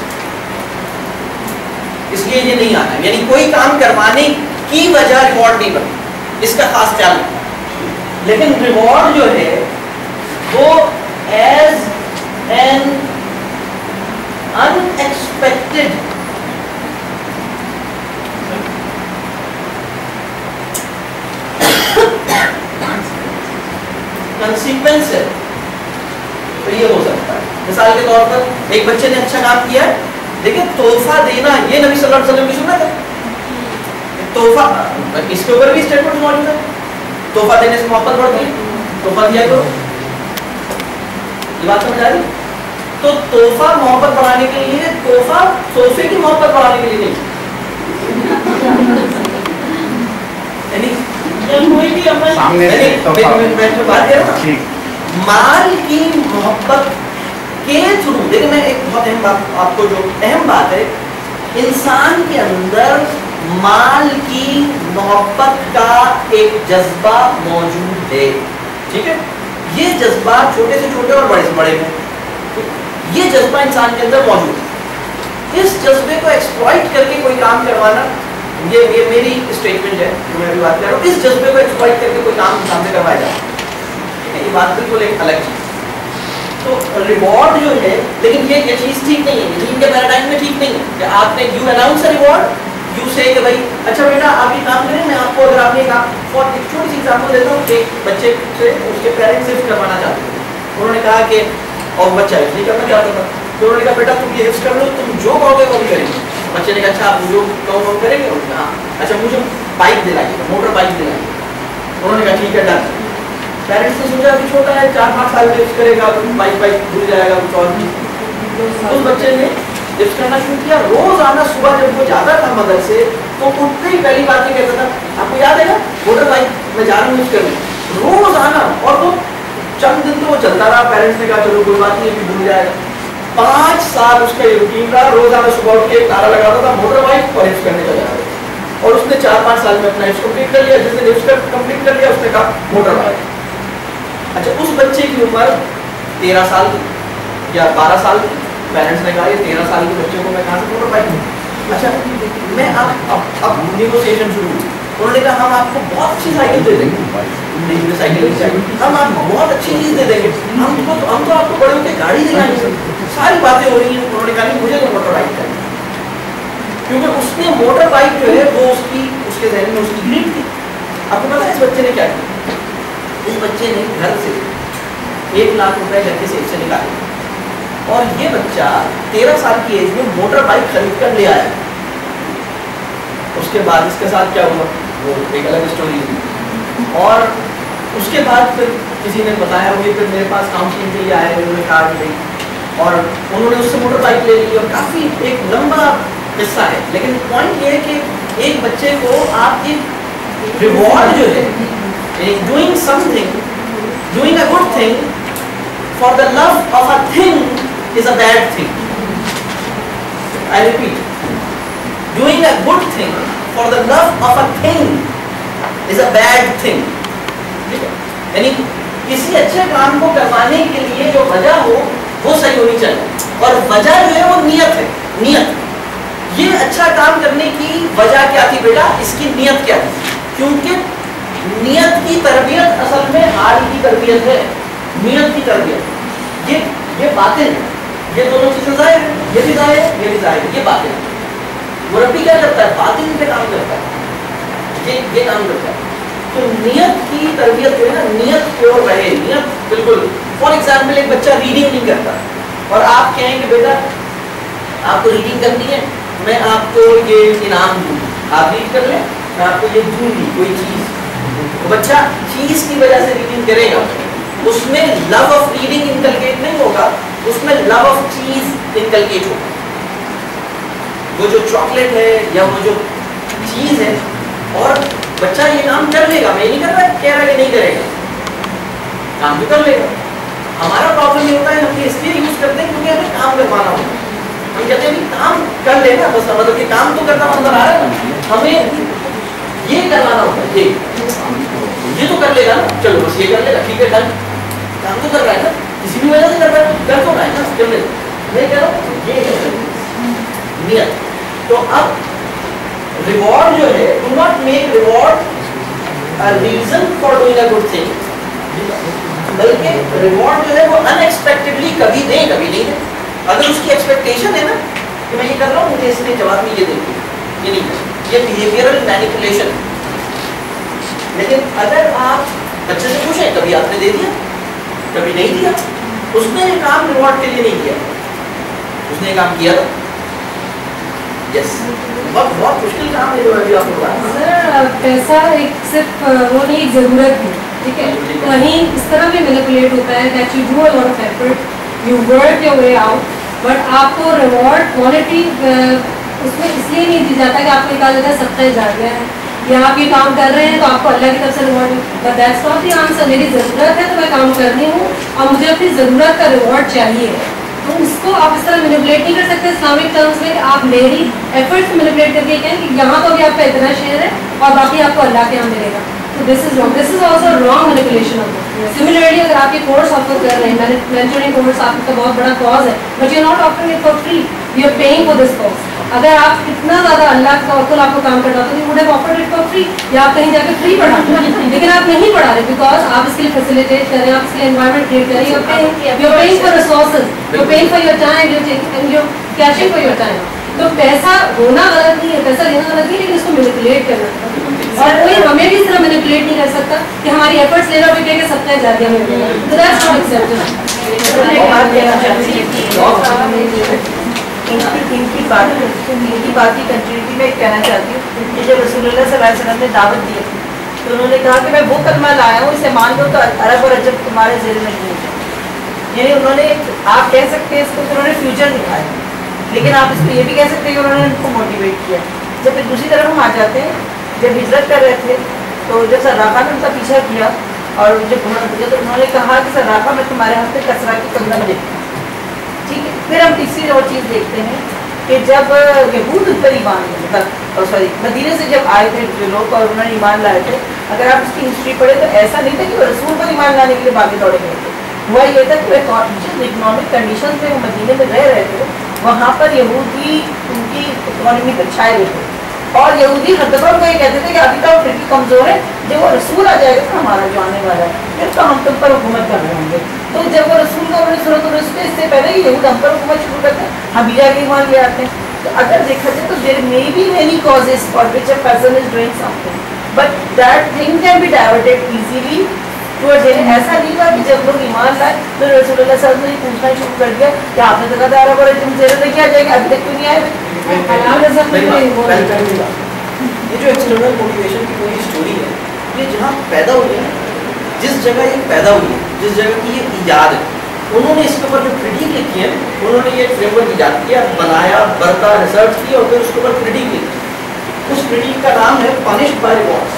इसलिए ये नहीं आना। यानी कोई काम करवाने की वजह रिवॉर्ड नहीं बनी, इसका खास ख्याल रखना। लेकिन रिवॉर्ड जो है वो एज एन अनएक्सपेक्टेड कंसीक्वेंस है, तो ये हो सकता है। मिसाल के तौर पर एक बच्चे ने अच्छा काम किया है, देखिए तोहफा देना ये नबी सल्लल्लाहु अलैहि वसल्लम की सुन्नत है। तोहफा इसके ऊपर भी स्टेटमेंट मौजूद है, तोहफा देने से मोहब्बत बढ़ती है, तोहफा दिया करो। ये बात समझ आ रही? तो तोहफा मोहब्बत बढ़ाने के लिए, तोहफा तोहफे की मोहब्बत बढ़ाने के लिए नहीं। कोई भी अमल सामने से मैं बात कर रहा हूँ माल की मोहब्बत के थ्रू। देखिए मैं एक बहुत अहम बात आपको, जो अहम बात है, इंसान के अंदर माल की मोहब्बत का एक जज्बा मौजूद है, ठीक है। ये जज्बा छोटे से छोटे और बड़े से बड़े में, ये जज्बा इंसान के अंदर मौजूद है। इस जज्बे को एक्सप्लॉइट करके कोई काम करवाना, ये ये मेरी स्टेटमेंट है जो मैं अभी बात कर रहा हूँ। इस जज्बे को एक्सप्लॉइट करके कोई काम इंसान से करवाया जाए, ये बात बिल्कुल एक अलग चीज़। तो रिवॉर्ड जो है, लेकिन ये ये चीज़ ठीक नहीं है, इनके पैराडाइम में ठीक नहीं है कि आपने यू अनाउंस रिवॉर्ड, यू से कि भाई अच्छा बेटा आप ये काम करें, मैं आपको अगर आपने काम और एक छोटी सी एग्जाम्पल देता हूँ। एक बच्चे से उसके पेरेंट्स हिफ्ज करवाना चाहते थे, उन्होंने कहा कि और बच्चा हिफ्ज नहीं करना चाहता था, तो उन्होंने कहा बेटा तुम ये हिफ्ज कर लो, तुम जो कहोगे वो भी करेंगे। बच्चे ने कहा अच्छा आप जो कहो वो करेंगे, उन्होंने कहा अच्छा मुझे बाइक दिलाइए, मोटर बाइक दिलाइए। उन्होंने कहा ठीक है डन। पेरेंट्स ने सोचा अभी छोटा है, चार पाँच साल हिफ्ज करेगा, बाइक बाइक भूल जाएगा कुछ और भी। उस बच्चे ने हिफ्ज करना शुरू किया। रोज आना सुबह जब वो जाता था मदर से, तो उठते ही पहली बात ये कहता था आपको याद है ना मोटर बाइक मैं जा रहा हूँ हिफ्ज करने। रोज आना, और वो चंद दिन तो वो चलता रहा। पेरेंट्स ने कहा चलो कोई बात नहीं अभी भूल जाएगा। पाँच साल उसका ये रूटीन रहा, रोज आना सुबह उठ के नारा लगाता था मोटर बाइक और हिफ्ज करने चला जाता था। और उसने चार पाँच साल में अपना हिफ्ज कंप्लीट कर लिया। जिस दिन हिफ्ज कंप्लीट कर लिया उसने कहा मोटर बाइक। अच्छा उस बच्चे की उम्र तेरह साल की या बारह साल की। पेरेंट्स ने कहा ये तेरह साल के बच्चे को मैं कहाँ से मोटर बाइक दूँ। अच्छा मैं आप अब अब निगोशिएशन शुरू हुई। उन्होंने कहा हम आपको बहुत अच्छी साइकिल दे देंगे, साइकिल चाहिए, हम आपको बहुत अच्छी चीज़ दे देंगे, हम तो हम तो आपको बड़े होकर गाड़ी दिलाएंगे। सारी बातें हो रही हैं। उन्होंने कहा नहीं मुझे तो मोटर बाइक चाहिए, क्योंकि उसने मोटर बाइक जो है वो उसकी کے ذہن میں اس کی گریڈ تھی. آپ کو پتا ہے اس بچے نے کیا کیا؟ اس بچے نے گھر سے ایک لاکھ روپے گھر کے سیف سے نکالے اور یہ بچہ تیرہ سال کی ایج میں موٹر بائک خرید کر لے آیا. اس کے بعد اس کے ساتھ کیا ہوا وہ ایک الگ اسٹوری ہے. اور اس کے بعد پھر کسی نے بتایا ہوئی پھر میرے پاس کاؤنسلنگ کے لیے آئے, انہوں نے کہا کہ اور انہوں نے اس سے موٹر بائک لے لی اور کافی ایک لمبا قصہ ہے. لیکن پوائنٹ یہ ہے کہ ایک بچے کو آپ کی ریوارڈ جو ہے doing something, doing a good thing for the love of a thing is a bad thing. I repeat, doing a good thing for the love of a thing is a bad thing. یعنی کسی اچھے کام کو کروانے کے لیے جو وجہ ہو وہ صحیح ہونی چاہیے, اور وجہ جو ہے وہ نیت ہے. نیت, یہ اچھا کام کرنے کی وجہ کیا تھی بیٹا, اس کی نیت کیا تھی؟ کیونکہ نیت کی تربیت اصل میں حال کی تربیت ہے. نیت کی تربیت یہ یہ باتیں ہیں, یہ دونوں چیزیں ظاہر ہیں, یہ بھی ظاہر ہے یہ بھی ظاہر ہے, یہ باتیں ہیں. مربی کیا کرتا ہے؟ باطن پہ کام کرتا ہے, یہ یہ کام کرتا ہے. تو نیت کی تربیت جو ہے نا, نیت پیور رہے, نیت بالکل. فار ایگزامپل ایک بچہ ریڈنگ نہیں کرتا اور آپ کہیں کہ بیٹا آپ کو ریڈنگ کرنی ہے, میں آپ کو یہ انعام دوں, آپ ریڈ کر لیں, میں آپ کو یہ دوں گی کوئی چیز. تو بچہ چیز کی وجہ سے ریڈنگ کرے گا, اس میں لو آف ریڈنگ انکلکیٹ نہیں ہوگا, اس میں لو آف چیز انکلکیٹ ہوگا. وہ جو چاکلیٹ ہے یا وہ جو چیز ہے, اور بچہ یہ کام کر لے گا. میں نہیں کر رہا کہہ رہا کہ نہیں کرے گا, کام بھی کر لے گا. ہمارا پرابلم یہ ہوتا ہے ہم اس لیے یوز کرتے ہیں کیونکہ ہمیں کام کروانا ہوتا ہے. ہم کہتے ہیں کام کر لے گا بس, مطلب کہ کام تو کرنا نظر آ رہا ہے, ہمیں یہ کروانا ہوتا ہے. یہ یہ تو کر لے گا نا, چلو بس یہ کر لے گا, ٹھیک ہے ڈن. کام تو کر رہا ہے نا, کسی بھی وجہ سے کر رہا ہے, کر تو رہا ہے نا, کر لے. میں کہہ رہا ہوں یہ نیت. تو اب ریوارڈ جو ہے, do not make reward a reason for doing a good thing, بلکہ ریوارڈ جو ہے وہ ان ایکسپیکٹڈلی کبھی دیں کبھی نہیں دیں. اگر اس کی ایکسپیکٹیشن ہے نا کہ میں یہ کر رہا ہوں مجھے اس نے جواب میں یہ دے دیا, یہ نہیں کر, یہ بیہیویئرل مینیپولیشن. لیکن اگر آپ بچے سے پوچھیں کبھی آپ نے دے دیا کبھی نہیں دیا, اس نے یہ کام ریوارڈ کے لیے نہیں کیا, اس نے یہ کام کیا تھا. یس, بہت بہت مشکل کام ہے جو ابھی آپ کو بتا. سر پیسہ ایک صرف وہ نہیں, ایک ضرورت ہے, ٹھیک ہے. کہیں اس طرح بھی مینیپولیٹ ہوتا ہے that you do a lot of effort, you work your way out, but آپ کو ریوارڈ کوالٹی اس میں اس لیے نہیں دی جاتا کہ آپ کو کہا جاتا ہے صدقہ جاریہ ہے, یا آپ یہ کام کر رہے ہیں تو آپ کو اللہ کی طرف سے reward. But that's not the answer. میری ضرورت ہے تو میں کام کر رہی ہوں اور مجھے اپنی ضرورت کا ریوارڈ چاہیے. تو اس کو آپ اس طرح مینیپولیٹ نہیں کر سکتے اسلامک ٹرمز میں کہ آپ میری ایفرٹ سے مینیپولیٹ کر کے کہیں کہ یہاں تو بھی آپ کا اتنا شیئر ہے اور باقی آپ کو اللہ کے یہاں ملے گا. تو this is wrong, this is also wrong manipulation of it. Similarly اگر آپ یہ کورس آفر کر رہے ہیں, مینٹورنگ کورس آپ کا بہت بڑا کاز ہے, but you not offering it for free, you are paying for this cause. اگر آپ اتنا زیادہ اللہ کا توکل آپ کو کام کرنا تو would have offered it for free, یا آپ کہیں جا کے فری پڑھاتے ہیں, لیکن آپ نہیں پڑھا رہے بیکاز آپ اس کے لیے فیسیلیٹیٹ کر رہے ہیں, آپ اس کے لیے انوائرمنٹ کریٹ کر رہے ہیں, you are paying for resources, you are paying for your time, you are cashing for your time. تو پیسہ ہونا غلط نہیں ہے, پیسہ لینا غلط نہیں ہے, لیکن اس کو مینیپولیٹ کرنا. اور کوئی ہمیں بھی اس طرح مینیپولیٹ نہیں کر سکتا کہ ہماری ایفرٹس لے رہا کہ سب کا جاریہ میں ملے گا. تو دیٹس ناٹ ایکسیپٹیبل. ان کی بات ان کی بات کی کنٹینیوٹی میں کہنا چاہتی ہوں کہ جب رسول اللہ صلی اللہ علیہ وسلم نے دعوت دی تھی تو انہوں نے کہا کہ میں وہ کلمہ لایا ہوں, اسے مان لو تو عرب اور عجب تمہارے ذیل میں نہیں ہے. یعنی انہوں نے, آپ کہہ سکتے ہیں اس کو کہ انہوں نے فیوچر دکھایا, لیکن آپ اس کو یہ بھی کہہ سکتے ہیں کہ انہوں نے ان کو موٹیویٹ کیا. جب پھر دوسری طرف ہم آ جاتے ہیں, جب ہجرت کر رہے تھے تو جب سراقہ نے ان کا پیچھا کیا اور جب انہوں نے کہا کہ سراقہ میں تمہارے ہاتھ پہ کسرا کی کنگن دیکھتی ہوں, ٹھیک ہے. پھر ہم تیسری اور چیز دیکھتے ہیں کہ جب یہود ان پر ایمان مطلب سوری مدینے سے جب آئے تھے جو لوگ اور انہوں نے ایمان لائے تھے, اگر آپ اس کی ہسٹری پڑھیں تو ایسا نہیں تھا کہ وہ رسول پر ایمان لانے کے لیے باقی دوڑے گئے تھے. ہوا یہ تھا کہ جس اکنامک کنڈیشن میں وہ مدینے میں رہ رہے تھے وہاں پر یہودی ان کی اکنامی پر چھائے ہوئے تھے, اور یہودی ہر دفعہ کو یہ کہتے تھے کہ ابھی تو پھر بھی کمزور ہے, جب وہ رسول آ جائے گا تو ہمارا جو آنے والا ہے پھر تو ہم تم پر حکومت کر رہے ہوں گے. تو جب وہ رسول کو اپنی صورت اور اس سے پہلے یہود ہم پر حکومت شروع کرتے ہیں, ہم بھی جا کے ایمان لے آتے ہیں. اگر دیکھا جائے تو there may be many causes for which a person is doing something but that thing can be diverted easily toward him. ایسا نہیں تھا کہ جب لوگ ایمان لائے تو رسول اللہ صلی اللہ علیہ وسلم نے پوچھنا شروع کر دیا کہ آپ نے تو کہا رہا تم سے لے کے آ جائے گا ابھی تک کیوں نہیں آئے. یہ جو ایکسٹرنل موٹیویشن کی کوئی اسٹوری ہے یہ جہاں پیدا ہوئی ہے, جس جگہ یہ پیدا ہوئی ہے, جس جگہ کی یہ ایجاد ہے, انہوں نے اس کے اوپر جو کریٹیک لکھی ہے انہوں نے یہ فریم ورک ایجاد کیا, بنایا, برتا, ریسرچ کی اور پھر اس کے اوپر کریٹیک لکھی. اس کریٹیک کا نام ہے پنشڈ بائی ریوارڈس.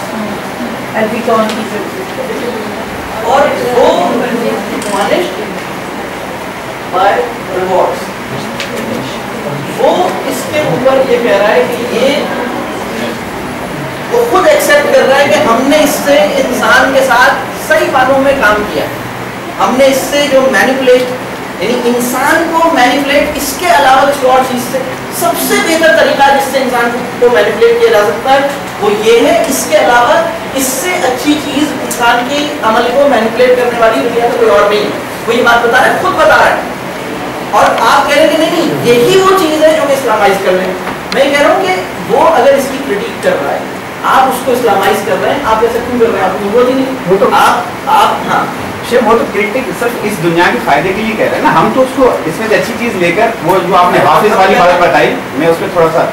اور وہ پنشڈ بائی ریوارڈس وہ اس کے اوپر یہ کہہ رہا ہے کہ یہ وہ خود ایکسیپٹ کر رہا ہے کہ ہم نے اس سے انسان کے ساتھ صحیح معنوں میں کام کیا, ہم نے اس سے جو مینیپولیٹ یعنی انسان کو مینیپولیٹ اس کے علاوہ کسی اور چیز سے سب سے بہتر طریقہ جس سے انسان کو مینیپولیٹ کیا جا سکتا ہے وہ یہ ہے. اس کے علاوہ اس سے اچھی چیز انسان کی عمل کو مینیپولیٹ کرنے والی دنیا میں کوئی اور نہیں ہے. وہ یہ بات بتا رہا ہے, خود بتا رہا ہے. اور آپ کہہ رہے ہیں کہ نہیں نہیں یہی وہ چیز ہے جو کہ اسلامائز کر رہے ہیں. میں کہہ رہا ہوں کہ وہ اگر اس کی کریٹیک کر رہا ہے, آپ اس کو اسلامائز کر رہے ہیں, آپ ایسا کیوں کر رہے ہیں؟ آپ کو ضرورت ہی نہیں. آپ آپ ہاں شیخ وہ تو کریٹک صرف اس دنیا کے فائدے کے لیے کہہ رہے ہیں نا, ہم تو اس کو اس میں سے اچھی چیز لے کر وہ جو آپ نے حافظ والی بات بتائی میں اس میں تھوڑا سا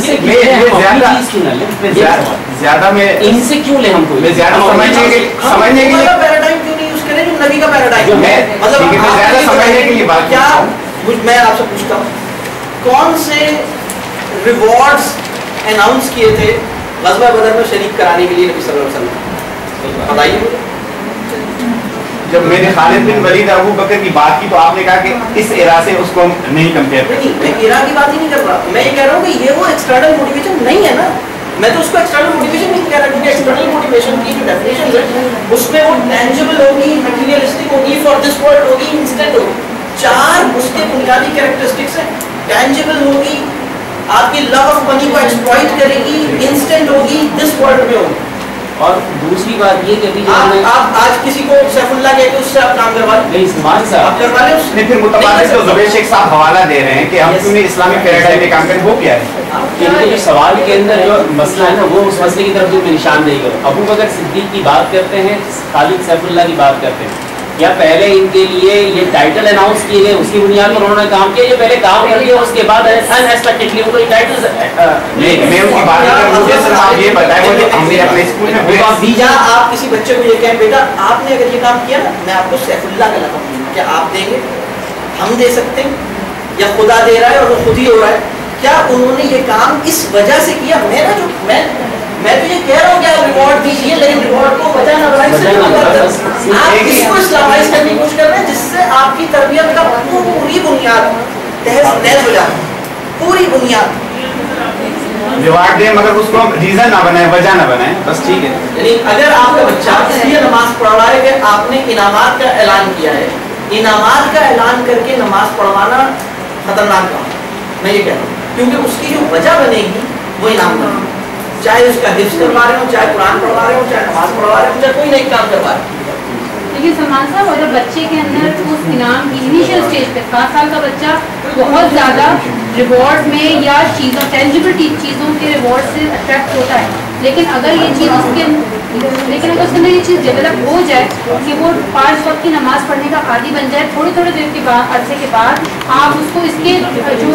زیادہ میں ان سے کیوں لیں ہم کو میں زیادہ سمجھنے کے سمجھنے کے لیے پیراڈائم کیوں نہیں یوز کریں جو نبی کا پیراڈائم ہے, مطلب میں زیادہ سمجھنے کے لیے بات کیا میں آپ سے پوچھتا ہوں کون سے ریوارڈز اناؤنس کیے تھے غزوہ بدر میں شریک کرانے کے لیے نبی صلی اللہ علیہ وسلم, بتائیے مجھے. جب میں نے خالد بن ولید ابو بکر کی بات کی تو آپ نے کہا کہ اس ایرا سے اس کو نہیں کمپیئر کریں. میں ایرا کی بات ہی نہیں کر رہا, میں یہ کہہ رہا ہوں کہ یہ وہ ایکسٹرنل موٹیویشن نہیں ہے نا. میں تو اس کو ایکسٹرنل موٹیویشن نہیں کہہ رہا کیونکہ ایکسٹرنل موٹیویشن کی جو ڈیفینیشن ہے اس میں وہ ٹینجبل ہوگی, میٹیریلسٹک ہوگی, فار دس ورلڈ ہوگی, انسٹنٹ ہوگی. چار اس کے بنیادی کیریکٹرسٹکس ہیں. ٹینجبل ہوگی, آپ کی لو آف منی کو ایکسپلائٹ کرے گی, انسٹنٹ ہوگی, دس ورلڈ میں ہوگی. اور دوسری بات یہ کہ آپ آج کسی کو سیف اللہ کہہ کے اس سے آپ کام کروا لیں, آپ کروا لیں اس نے. پھر متبادل جو زبیر شیخ صاحب حوالہ دے رہے ہیں کہ ہم کیوں نہیں اسلامی پیراڈائم میں کام کریں, وہ کیا ہے؟ کیونکہ جو سوال کے اندر جو مسئلہ ہے نا وہ اس مسئلے کی طرف جو میں نشاندہی کروں. ابو بکر صدیق کی بات کرتے ہیں, خالد سیف اللہ کی بات کرتے ہیں, یا پہلے ان کے لیے یہ ٹائٹل اناؤنس کیے گئے اس کی بنیاد پر انہوں نے کام کیا, یہ پہلے کام کر لیا اس کے بعد انایکسپیکٹڈلی ان کو یہ ٹائٹل نہیں میں ان کی بات کر رہا ہوں. صرف آپ یہ بتائیں وہ ہم نے اپنے اسکول میں یا آپ کسی بچے کو یہ کہیں بیٹا آپ نے اگر یہ کام کیا نا میں آپ کو سیف اللہ کا لقب دوں گا, کیا آپ دیں گے؟ ہم دے سکتے ہیں یا خدا دے رہا ہے اور وہ خود ہی ہو رہا ہے؟ کیا انہوں نے یہ کام اس وجہ سے کیا؟ میں نا جو میں میں تو یہ کہہ رہا ہوں کہ آپ ریوارڈ دیجیے لیکن ریوارڈ کو بچا نہ بنائیں. آپ اس کو اسلامائز کرنے کی کوشش کر رہے ہیں جس سے آپ کی تربیت کا پوری بنیاد تہز نہز ہو جائے, پوری بنیاد. ریوارڈ دیں مگر اس کو ریزن نہ بنائیں, وجہ نہ بنائیں, بس ٹھیک ہے. یعنی اگر آپ کا بچہ اس لیے نماز پڑھ رہا ہے کہ آپ نے انعامات کا اعلان کیا ہے, انعامات کا اعلان کر کے نماز پڑھوانا خطرناک کام میں یہ کہہ رہا ہوں, کیونکہ اس کی جو وجہ بنے گی وہ انعام بنے گی. چاہے اس کا حفظ کروا رہے ہوں, چاہے قرآن پڑھوا رہے ہوں, چاہے نماز پڑھوا رہے ہوں, چاہے کوئی نہیں کام کروا رہے ہوں. لیکن سلمان صاحب اگر بچے کے اندر اس انعام کی انیشیل اسٹیج پہ پانچ سال کا بچہ بہت زیادہ ریوارڈ میں یا چیزوں ٹینجبل چیزوں کے ریوارڈ سے اٹریکٹ ہوتا ہے, لیکن اگر یہ چیز اس کے لیکن اگر اس کے اندر یہ چیز ڈیولپ ہو جائے کہ وہ پانچ وقت کی نماز پڑھنے کا عادی بن جائے, تھوڑے تھوڑے دیر کے بعد عرصے کے بعد آپ اس کو اس کے جو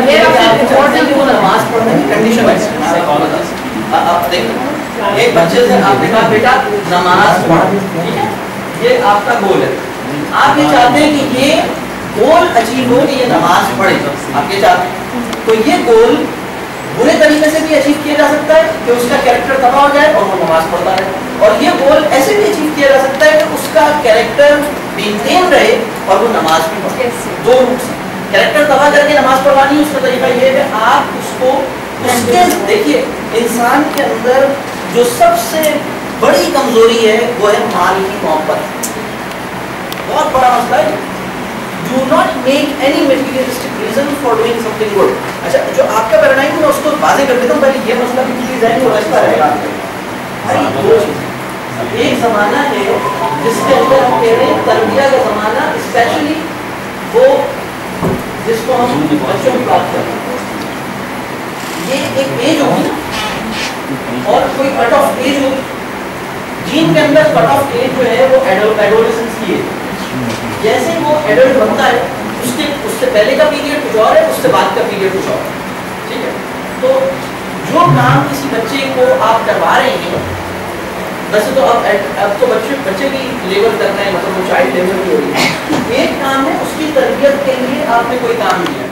نماز پڑھنے کی کنڈیشن ہے. آپ دیکھیں ایک بچے سے آپ نے کہا بیٹا نماز پڑھ, ٹھیک ہے, یہ آپ کا گول ہے. آپ یہ چاہتے ہیں کہ یہ گول اچیو ہو کہ یہ نماز پڑھے, آپ یہ چاہتے ہیں. تو یہ گول برے طریقے سے بھی اچیو کیا جا سکتا ہے کہ اس کا کیریکٹر تباہ ہو جائے اور وہ نماز پڑھتا رہے, اور یہ گول ایسے بھی اچیو کیا جا سکتا ہے کہ اس کا کیریکٹر مینٹین رہے اور وہ نماز بھی پڑھے. دو روٹس. کیریکٹر تباہ کر کے نماز پڑھوانی, اس کا طریقہ یہ ہے کہ آپ اس کو اس کے دیکھیے انسان کے اندر جو سب سے بڑی کمزوری ہے وہ ہے مال کی محبت. بہت بڑا مسئلہ ہے. Do not make any materialistic reason for doing something good. اچھا جو آپ کا پیراڈائم ہے میں اس کو واضح کر دیتا ہوں, پہلے یہ مسئلہ بھی پلیز ہے جو رہتا رہے گا. بھائی دو چیز, ایک زمانہ ہے جس کے اندر ہم کہہ رہے ہیں تربیہ کا زمانہ, اسپیشلی وہ جس کو ہم بچوں کی بات کر رہے ہیں. یہ ایک ایج ہوگی نا اور کوئی کٹ آف ایج ہوگی. جین کے اندر کٹ آف ایج جو ہے وہ ایڈولسنس کی ہے. جیسے وہ ایڈلٹ بنتا ہے اس کے اس سے پہلے کا پیریڈ کچھ اور ہے, اس سے بعد کا پیریڈ کچھ اور ہے. ٹھیک ہے, تو جو کام کسی بچے کو آپ کروا رہے ہیں, ویسے تو اب اب تو بچے بچے کی لیول کر رہے ہیں, مطلب وہ چائلڈ لیول کی ہو رہی ہے. ایک کام ہے اس کی تربیت کے لیے آپ نے کوئی کام دیا,